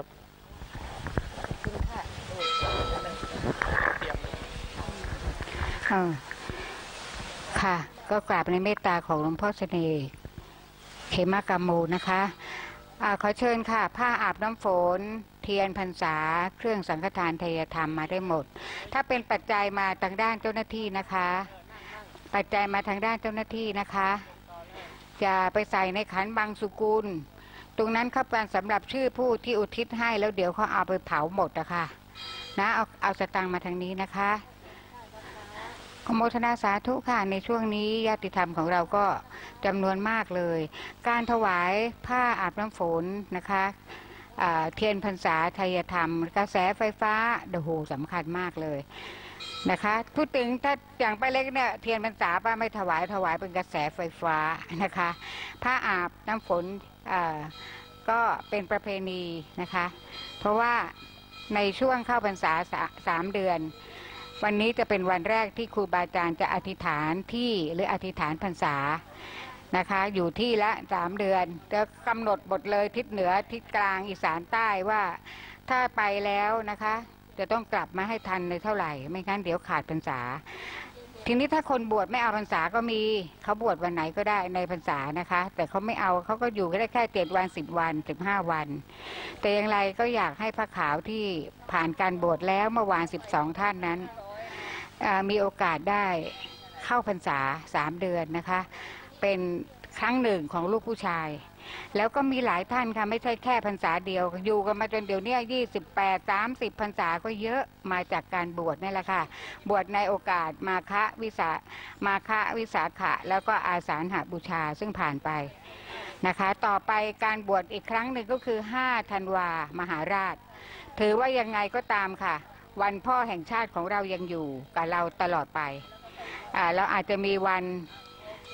ค่ะก็กราบในเมตตาของหลวงพ่อเสน่ห์เขมกโมนะคะขอเชิญค่ะผ้าอาบน้ำฝนเทียนพรรษาเครื่องสังฆทานทายธรรมมาได้หมดถ้าเป็นปัจจัยมาทางด้านเจ้าหน้าที่นะคะปัจจัยมาทางด้านเจ้าหน้าที่นะคะจะไปใส่ในขันบางสุกุลตรงนั้นเขาเป็นสำหรับชื่อผู้ที่อุทิศให้แล้วเดี๋ยวเขาเอาไปเผาหมดนะคะนะเอาสตางค์มาทางนี้นะคะขโมทนาสาธุค่ะในช่วงนี้ญาติธรรมของเราก็จำนวนมากเลยการถวายผ้าอาบน้ำฝนนะคะเทียนพรรษาทายธรรมกระแสไฟฟ้าโอ้โหสำคัญมากเลยนะคะพูดถึงถ้าอย่างป้าเล็กเนี่ยเทียนพรรษาป้าไม่ถวายเป็นกระแสไฟฟ้านะคะผ้าอาบน้ำฝนก็เป็นประเพณีนะคะเพราะว่าในช่วงเข้าพรรษา3 เดือนวันนี้จะเป็นวันแรกที่ครูบาอาจารย์จะอธิษฐานที่หรืออธิษฐานพรรษานะคะอยู่ที่ละ3 เดือนจะกำหนดบทเลยทิศเหนือทิศกลางอีสานใต้ว่าถ้าไปแล้วนะคะจะต้องกลับมาให้ทันในเท่าไหร่ไม่งั้นเดี๋ยวขาดพรรษาทีนี้ถ้าคนบวชไม่เอาพรรษาก็มีเขาบวชวันไหนก็ได้ในพรรษานะคะแต่เขาไม่เอาเขาก็อยู่ได้แค่7 วัน10 วัน15 วันแต่อย่างไรก็อยากให้พระขาวที่ผ่านการบวชแล้วเมื่อวาน12 ท่านนั้นมีโอกาสได้เข้าพรรษา3 เดือนนะคะเป็นครั้งหนึ่งของลูกผู้ชายแล้วก็มีหลายท่านค่ะไม่ใช่แค่พรรษาเดียวอยู่กันมาจนเดี๋ยวนี้28 30 พรรษาก็เยอะมาจากการบวชนี่แหละค่ะบวชในโอกาสมาฆวิสาขะแล้วก็อาสาฬหบูชาซึ่งผ่านไปนะคะต่อไปการบวชอีกครั้งหนึ่งก็คือ5 ธันวามหาราชถือว่ายังไงก็ตามค่ะวันพ่อแห่งชาติของเรายังอยู่กับเราตลอดไปเราอาจจะมีวัน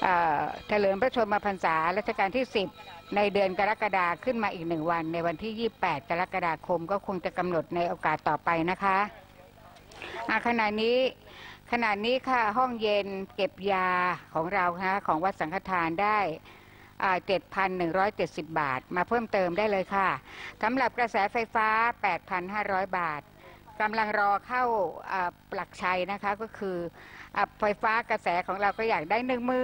เฉลิมพระชนมพรรษารัชกาลที่10ในเดือนกรกฎาคมขึ้นมาอีก1 วันในวันที่28กรกฎาคมก็คงจะกำหนดในโอกาสต่อไปนะคะขณะนี้ค่ะห้องเย็นเก็บยาของเราค่ะของวัดสังฆทานได้7,170 บาทมาเพิ่มเติมได้เลยค่ะสำหรับกระแสไฟฟ้า 8,500 บาทกำลังรอเข้าหลักชัยนะคะก็คือไฟฟ้ากระแสของเราก็อยากได้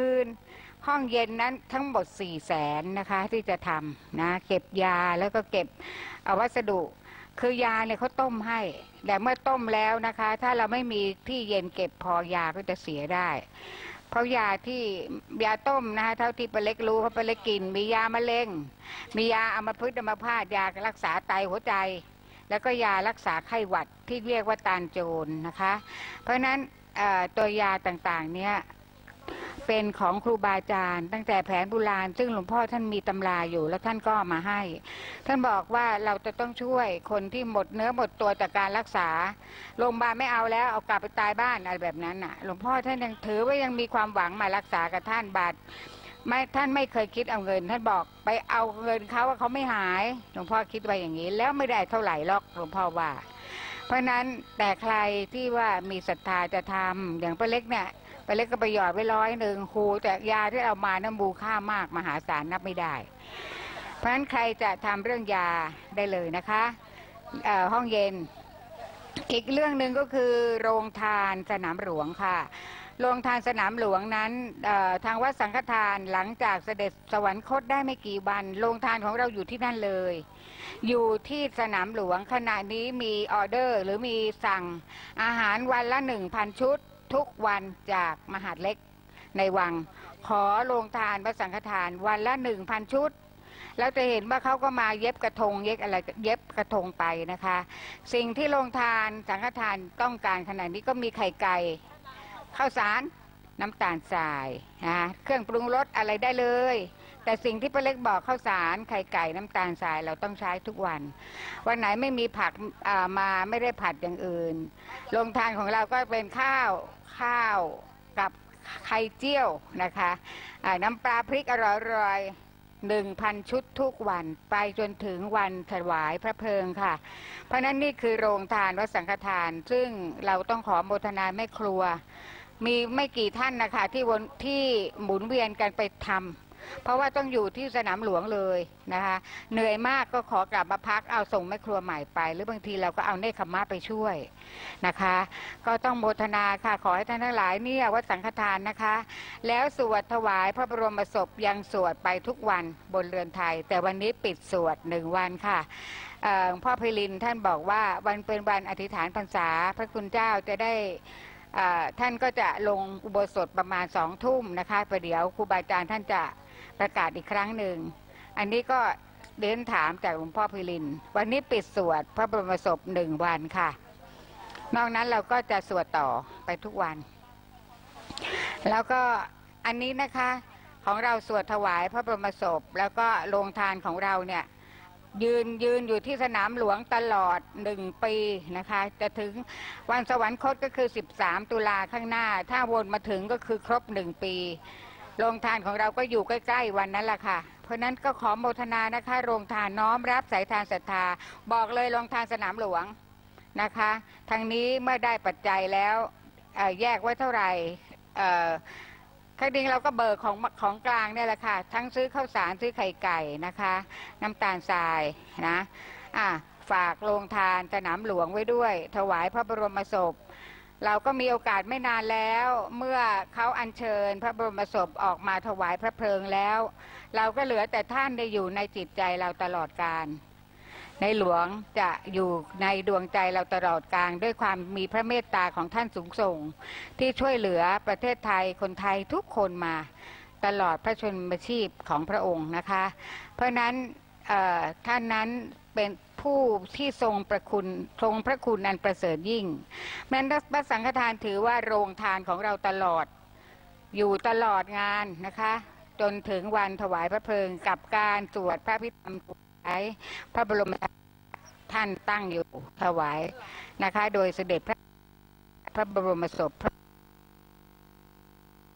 10,000ห้องเย็นนั้นทั้งหมด400,000นะคะที่จะทำนะเก็บยาแล้วก็เก็บวัสดุคือยาเนี่ยเขาต้มให้แต่เมื่อต้มแล้วนะคะถ้าเราไม่มีที่เย็นเก็บพอยาก็จะเสียได้เพราะยาต้มนะคะเท่าที่ป้าเล็กรู้เพราะป้าเล็กกินมียามะเร็งมียาอัมพฤกษ์อัมพาตยารักษาไตหัวใจแล้วก็ยารักษาไข้หวัดที่เรียกว่าตาลโจรนะคะเพราะฉะนั้นตัวยาต่างๆเนี่ยเป็นของครูบาอาจารย์ตั้งแต่แผนโบราณซึ่งหลวงพ่อท่านมีตำราอยู่แล้วท่านก็มาให้ท่านบอกว่าเราจะต้องช่วยคนที่หมดเนื้อหมดตัวจากการรักษาโรงพยาบาลไม่เอาแล้วเอากลับไปตายบ้านอะไรแบบนั้นน่ะหลวงพ่อท่านยังถือว่ายังมีความหวังมารักษากับท่านบาทไม่ท่านไม่เคยคิดเอาเงินท่านบอกไปเอาเงินเขาว่าเขาไม่หายหลวงพ่อคิดไว้อย่างนี้แล้วไม่ได้เท่าไหร่หรอกหลวงพ่อว่าเพราะนั้นแต่ใครที่ว่ามีศรัทธาจะทำอย่างป้าเล็กเนี่ยป้าเล็กก็ไปหยอดไว้100คูแต่ยาที่เอามานั้นมูลค่ามากมหาศาลนับไม่ได้เพราะฉะนั้นใครจะทำเรื่องยาได้เลยนะคะห้องเย็นอีกเรื่องหนึ่งก็คือโรงทานสนามหลวงค่ะโรงทานสนามหลวงนั้นทางวัดสังฆทานหลังจากเสด็จสวรรคตได้ไม่กี่วันโรงทานของเราอยู่ที่นั่นเลยอยู่ที่สนามหลวงขณะนี้มีออเดอร์หรือมีสั่งอาหารวันละ 1,000 ชุดทุกวันจากมหาดเล็กในวังขอโรงทานวัดสังฆทานวันละ 1,000 ชุดแล้วจะเห็นว่าเขาก็มาเย็บกระทงเย็บกระทงไปนะคะสิ่งที่โรงทานสังฆทานต้องการขณะนี้ก็มีไข่ไก่ข้าวสารน้ำตาลทรายนะเครื่องปรุงรสอะไรได้เลยแต่สิ่งที่ป้าเล็กบอกข้าวสารไข่ไก่น้ำตาลทรายเราต้องใช้ทุกวันวันไหนไม่มีผักมาไม่ได้ผัดอย่างอื่นโรงทานของเราก็เป็นข้าวกับไข่เจียวนะคะน้ำปลาพริกอร่อย1,000 ชุดทุกวันไปจนถึงวันถวายพระเพลิงค่ะเพราะนั้นนี่คือโรงทานวัดสังฆทานซึ่งเราต้องขอโมทนาแม่ครัวมีไม่กี่ท่านนะคะที่หมุนเวียนกันไปทำเพราะว่าต้องอยู่ที่สนามหลวงเลยนะคะเหนื่อยมากก็ขอกลับมาพักเอาส่งแม่ครัวใหม่ไปหรือบางทีเราก็เอาเนคขมะไปช่วยนะคะก็ต้องโมทนาค่ะขอให้ท่านทั้งหลายเนี่ยวัดสังฆทานนะคะแล้วสวดถวายพระบรมศพยังสวดไปทุกวันบนเรือนไทยแต่วันนี้ปิดสวด1 วันค่ะพ่อไพลินท่านบอกว่าวันเป็นวันอธิษฐานพรรษาพระคุณเจ้าจะได้ท่านก็จะลงอุโบสถประมาณ20 ทุ่มนะคะประเดี๋ยวครูบาอาจารย์ท่านจะประกาศอีกครั้งหนึ่งอันนี้ก็เดินถามจากหลวงพ่อไพลินวันนี้ปิดสวดพระบรมศพ1 วันค่ะนอกนั้นเราก็จะสวดต่อไปทุกวันแล้วก็อันนี้นะคะของเราสวดถวายพระบรมศพแล้วก็โรงทานของเราเนี่ยยืนอยู่ที่สนามหลวงตลอด1 ปีนะคะจะถึงวันสวรรคตก็คือ13 ตุลาข้างหน้าถ้าวนมาถึงก็คือครบ1 ปีโรงทานของเราก็อยู่ใกล้ๆวันนั้นแหละค่ะเพราะนั้นก็ขอโมทนานะคะโรงทานน้อมรับสายทานศรัทธาบอกเลยโรงทานสนามหลวงนะคะทางนี้เมื่อได้ปัจจัยแล้วแยกไว้เท่าไหร่ครั้งนี้เราก็เบิกของกลางเนี่ยแหละค่ะทั้งซื้อข้าวสารซื้อไข่ไก่นะคะน้ำตาลทรายนะฝากโรงทานสนามหลวงไว้ด้วยถวายพระบรมศพเราก็มีโอกาสไม่นานแล้วเมื่อเขาอัญเชิญพระบรมศพออกมาถวายพระเพลิงแล้วเราก็เหลือแต่ท่านได้อยู่ในจิตใจเราตลอดกาลในหลวงจะอยู่ในดวงใจเราตลอดกาลด้วยความมีพระเมตตาของท่านสูงส่งที่ช่วยเหลือประเทศไทยคนไทยทุกคนมาตลอดพระชนมชีพของพระองค์นะคะเพราะนั้นท่านนั้นเป็นผู้ที่ทรงพระคุณอันประเสริฐยิ่งแม้วัดสังฆทานถือว่าโรงทานของเราตลอดอยู่ตลอดงานนะคะจนถึงวันถวายพระเพลิงกับการสวดพระพิธรรมถวายพระบรมท่านตั้งอยู่ถวายนะคะโดยเสด็จพระบรมศพ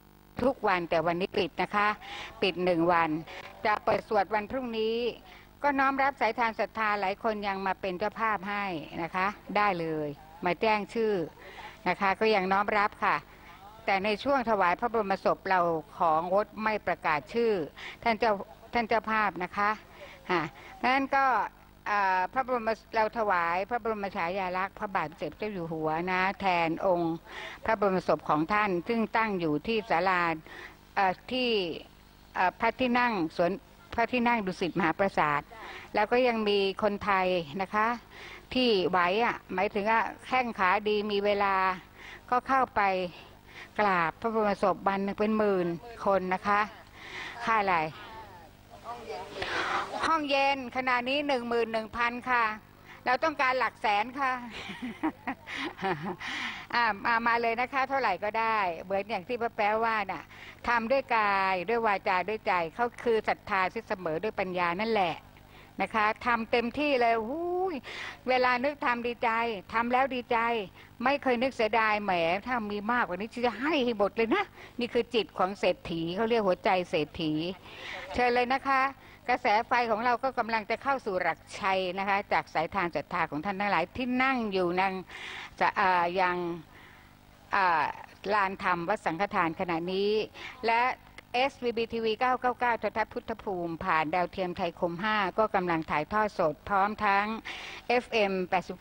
ทุกวันแต่วันนี้ปิดนะคะปิด1 วันจะเปิดสวดวันพรุ่งนี้ก็น้อมรับสายทานศรัทธาหลายคนยังมาเป็นเจ้าภาพให้นะคะได้เลยมาแจ้งชื่อนะคะก็ยังน้อมรับค่ะแต่ในช่วงถวายพระบรมศพเราของงดไม่ประกาศชื่อท่านเจ้าภาพนะคะเพราะฉะนั้นก็พระบรมเราถวายพระบรมฉายาลักษณ์พระบาทสมเด็จเจ้าอยู่หัวนะแทนองค์พระบรมศพของท่านซึ่งตั้งอยู่ที่ศาลาที่พระที่นั่งสวนพระที่นั่งดุสิตมหาปราสาทแล้วก็ยังมีคนไทยนะคะที่ไหวหมายถึงว่าแข้งขาดีมีเวลาก็เข้าไปกราบพระบรมศพวันหนึ่งเป็น10,000 คนนะคะค่าอะไรห้องเย็นขณะนี้11,000 ค่ะเราต้องการหลักแสนค่ะ มาเลยนะคะเท่าไหร่ก็ได้เหมือนอย่างที่พระแป๊วว่าน่ะทำด้วยกายด้วยวาจาด้วยใจเขาคือศรัทธาที่เสมอด้วยปัญญานั่นแหละนะคะทำเต็มที่เลยเวลานึกทำดีใจทำแล้วดีใจไม่เคยนึกเสียดายแหมถ้ามีมากกว่านี้จะให้หมดเลยนะนี่คือจิตของเศรษฐีเขาเรียกหัวใจเศรษฐีเชิญเลยนะคะกระแสไฟของเราก็กำลังจะเข้าสู่หลักชัยนะคะจากสายทานศรัทธาของท่านทั้งหลายที่นั่งอยู่ยังลานธรรมวัดสังฆทานขณะนี้และ SVBTV 999 โทรทัศน์พุทธภูมิผ่านดาวเทียมไทยคม 5ก็กำลังถ่ายทอดสดพร้อมทั้ง FM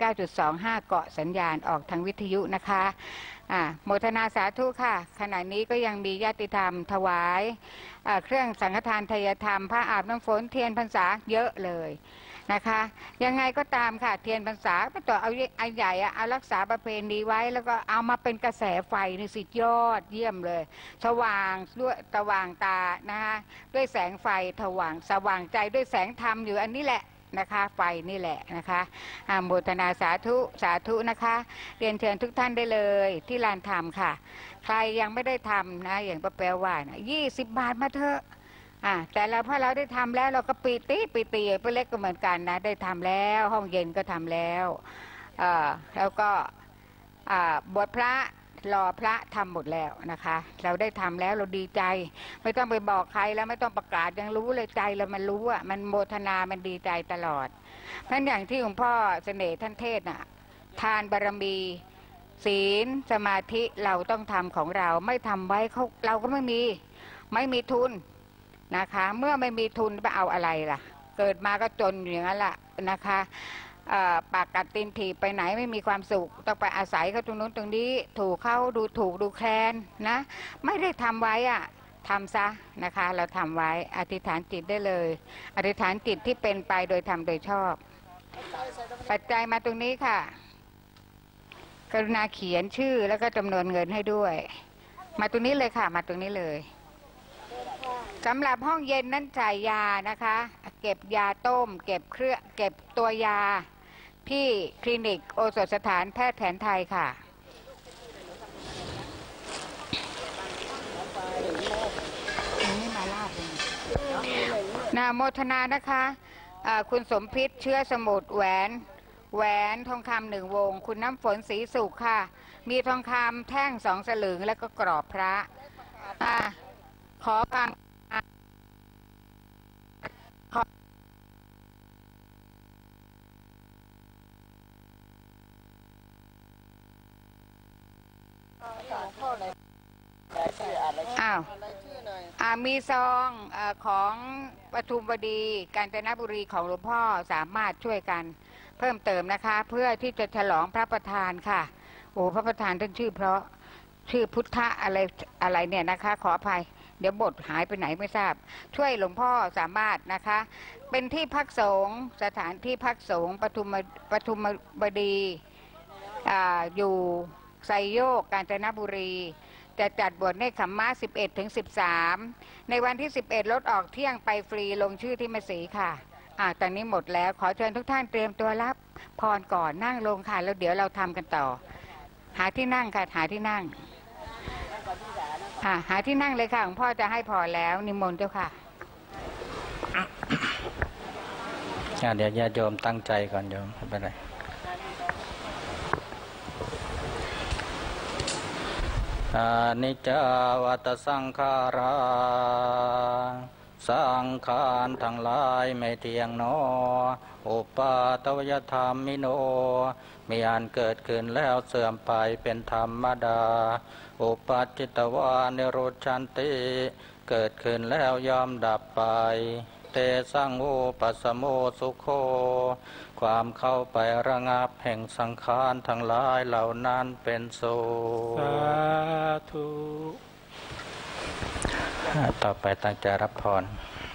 89.25 เกาะสัญญาณออกทางวิทยุนะคะโมทนาสาธุค่ะขณะนี้ก็ยังมีญาติธรรมถวายเครื่องสังฆทานทายธรรมผ้าอาบน้ำฝนเทียนพรรษาเยอะเลยนะคะยังไงก็ตามค่ะเทียนพรรษาไม่ต่อเอาใหญ่เอารักษาประเพณีไว้แล้วก็เอามาเป็นกระแสไฟนี่สิยอดเยี่ยมเลยสว่างด้วยสว่างตานะคะด้วยแสงไฟสว่างใจด้วยแสงธรรมอยู่อันนี้แหละนะคะไฟนี่แหละนะคะโมทนาสาธุสาธุนะคะเรียนเชิญทุกท่านได้เลยที่ลานธรรมค่ะใครยังไม่ได้ทำนะอย่างป้าแปลว่านะ20 บาทมาเถอะแต่พอเราได้ทำแล้วเราก็ปีติป้าเล็กก็เหมือนกันนะได้ทำแล้วห้องเย็นก็ทำแล้วแล้วก็บทพระรอพระทำหมดแล้วนะคะเราได้ทำแล้วเราดีใจไม่ต้องไปบอกใครแล้วไม่ต้องประกาศยังรู้เลยใจเรามันรู้มันโมทนามันดีใจตลอดเพราะอย่างที่หลวงพ่อเสน่ห์ท่านเทศน่ะทานบารมีศีลสมาธิเราต้องทำของเราไม่ทำไว้เราก็ไม่มีทุนนะคะเมื่อไม่มีทุนไปเอาอะไรล่ะเกิดมาก็จนอย่างนั้นแหละนะคะปากกัดตีนถีบไปไหนไม่มีความสุขต้องไปอาศัยเขาตรงนู้นตรงนี้ถูกเขาดูถูกดูแคลนนะไม่ได้ทำไว้ทำซะนะคะเราทำไว้อธิษฐานจิตได้เลยอธิษฐานจิตที่เป็นไปโดยธรรมโดยชอบปัจจัยมาตรงนี้ค่ะกรุณาเขียนชื่อแล้วก็จำนวนเงินให้ด้วยมาตรงนี้เลยค่ะมาตรงนี้เลยสำหรับห้องเย็นนั้นจ่ายยานะคะเก็บยาต้มเก็บตัวยาที่คลินิกโอสถสถานแพทย์แผนไทยค่ะนี่มาลาบเลยนาโมทนานะคะคุณสมพิษเชื้อสมุทรแหวนทองคำ1 วงคุณน้ำฝนศรีสุขค่ะมีทองคำแท่ง2 สลึงแล้วก็กรอบพระขอฟังมีซองของปทุมวดีกาญจนบุรีของหลวงพ่อสามารถช่วยกันเพิ่มเติมนะคะเพื่อที่จะฉลองพระประธานค่ะโอ้พระประธานท่านชื่อเพราะชื่อพุทธะอะไรเนี่ยนะคะขออภัยเดี๋ยวบทหายไปไหนไม่ทราบช่วยหลวงพ่อสามารถนะคะเป็นที่พักสงฆ์สถานที่พักสงฆ์ปทุมบดีอยู่ไซโยกกาญจนบุรีจะจัดบวชเนกขัมมะ11 ถึง 13ในวันที่11รถออกเที่ยงไปฟรีลงชื่อที่มัสีค่ะตอนนี้หมดแล้วขอเชิญทุกท่านเตรียมตัวรับพรก่อนนั่งลงค่ะแล้วเดี๋ยวเราทำกันต่อหาที่นั่งค่ะหาที่นั่งหาที่นั่งเลยค่ะหลวงพ่อจะให้พรแล้วนิมนต์เจ้าค่ะเดี๋ยวญาติโยมตั้งใจก่อนโยมไม่เป็นไรอนิจจาวัตสังขาราสังขารทั้งหลายไม่เที่ยงหนออุปาทวยธรรมมิโนมีอันเกิดขึ้นแล้วเสื่อมไปเป็นธรรมดาอุปัจจิตวานิโรธชันติเกิดขึ้นแล้วยอมดับไปเตสังโอปัสสโมสุโขความเข้าไประงับแห่งสังขารทั้งหลายเหล่านั้นเป็นสุขสาธุต่อไปตั้งใจรับพร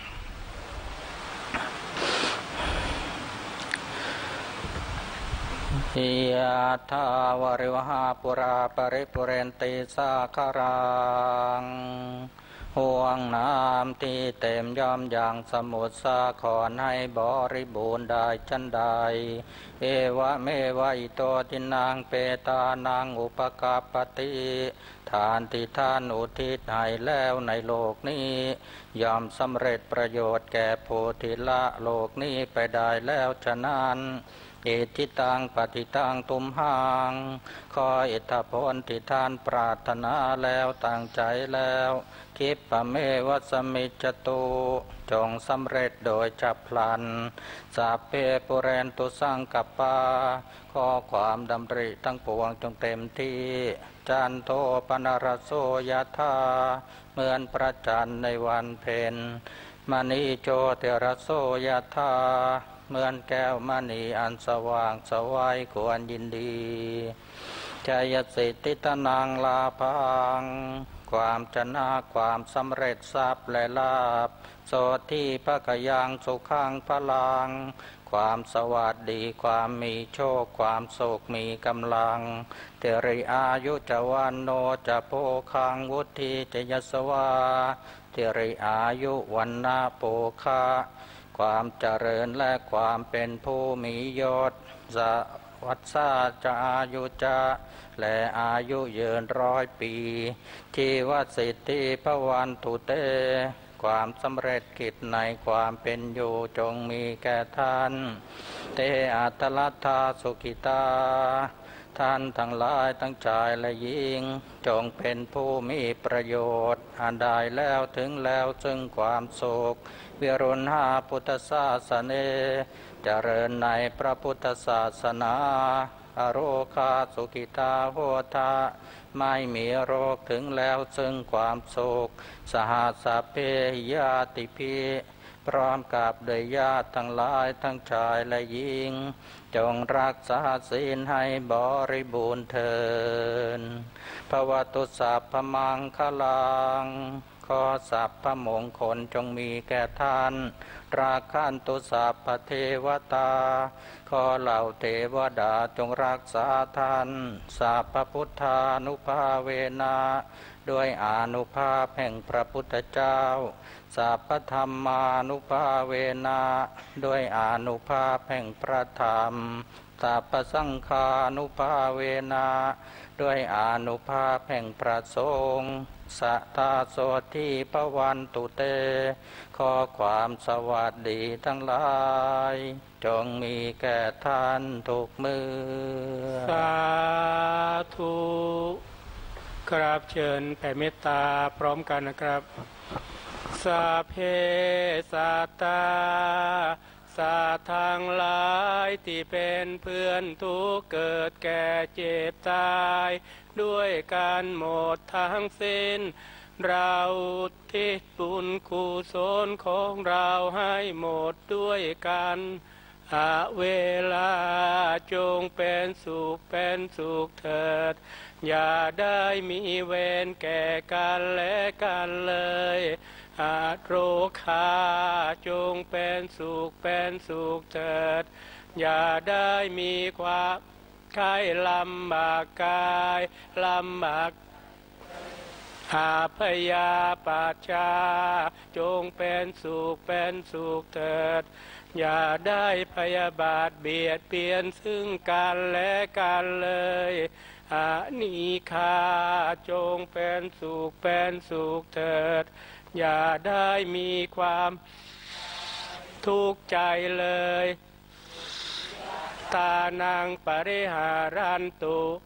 ยะถาวริวหาปุราปริปุเรนติสาคารังห่วงน้ำที่เต็มย่อมอย่างสมุทรสาครให้บริบูรณ์ได้จันใดเอวะเมวะอิโตทินังเปตานังอุปกาปติทานที่ท่านอุทิศให้แล้วในโลกนี้ย่อมสำเร็จประโยชน์แก่ผู้ที่ละโลกนี้ไปได้แล้วฉะนั้นอิทิตังปฏิตังตุมหังขออิทธผลที่ท่านปรารถนาแล้วตั้งใจแล้วคิปะเมวัสมิจตุจงสำเร็จโดยฉับพลันสัพเพปุเรนตุสังกัปปาขอความดำริทั้งปวงจงเต็มที่จันโทปนรสโสยธาเหมือนพระจันทร์ในวันเพ็ญมณีโจเทระโสยธาเหมือนแก้วมณีอันสว่างสวัยควรยินดีชัยสิทธิตนังลาภังความชนะความสำเร็จทรัพย์และลาภโสทิภคยังสุขังพลังความสวัสดีความมีโชคความสุขมีกำลังเตริอายุจวันโนจะโพคังวุฒิจยสวาเตริอายุวันนาโปคะความเจริญและความเป็นผู้มียศสวัสสาจะอายุจะและอายุยืน100 ปีที่วัดสิทธิพวันตุเตความสำเร็จกิจในความเป็นอยู่จงมีแก่ท่านเตอัตลัทธาสุขิตาท่านทั้งหลายทั้งชายและหญิงจงเป็นผู้มีประโยชน์อันได้แล้วถึงแล้วซึ่งความสุขวิรุณหาพุทธศาสเนเจริญในพระพุทธศาสนาอโรคาสุขิตาโหทาไม่มีโรคถึงแล้วซึ่งความสุขสหัสสะเพยาติพีพร้อมกับโดยญาติทั้งหลายทั้งชายและหญิงจงรักษาศีลให้บริบูรณ์เถิดภวตุสัพพมังคลังขอสัพพมงคลจงมีแก่ท่านราคันตุสัพพเทวตาขอเหล่าเทวดาจงรักษาท่านสัพพพุทธานุภาเวนะด้วยอานุภาพแห่งพระพุทธเจ้าสัพพธรรมานุภาเวนะด้วยอานุภาพแห่งพระธรรมสัพพสังฆานุภาเวนะด้วยอานุภาพแห่งพระสงฆ์สัทธาโสทิภวันตุเตขอความสวัสดีทั้งหลายจงมีแก่ท่านทุกเมื่อสาธุกราบเชิญแผ่เมตตาพร้อมกันนะครับสัพเพสัตตาสัตว์ทั้งหลายที่เป็นเพื่อนทุกเกิดแก่เจ็บตายด้วยกันหมดทั้งสิ้นเราทิศบุญกุศลของเราให้หมดด้วยกันเวลาจงเป็นสุขเถิดอย่าได้มีเวรแก่กันและกันเลยโรคาจงเป็นสุขเถิดอย่าได้มีความไข้ลำบากกายลำบากพยาปัจจาจงเป็นสุขเถิดอย่าได้พยาบาทเบียดเบียนซึ่งกันและกันเลยนิฆาจงเป็นสุขเถิดอย่าได้มีความทุกข์ใจเลยตานังปริหารันตุจ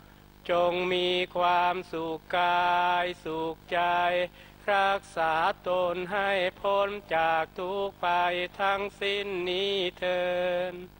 จงมีความสุขกายสุขใจรักษาตนให้พ้นจากทุกข์ภัยทั้งสิ้นนี้เถิด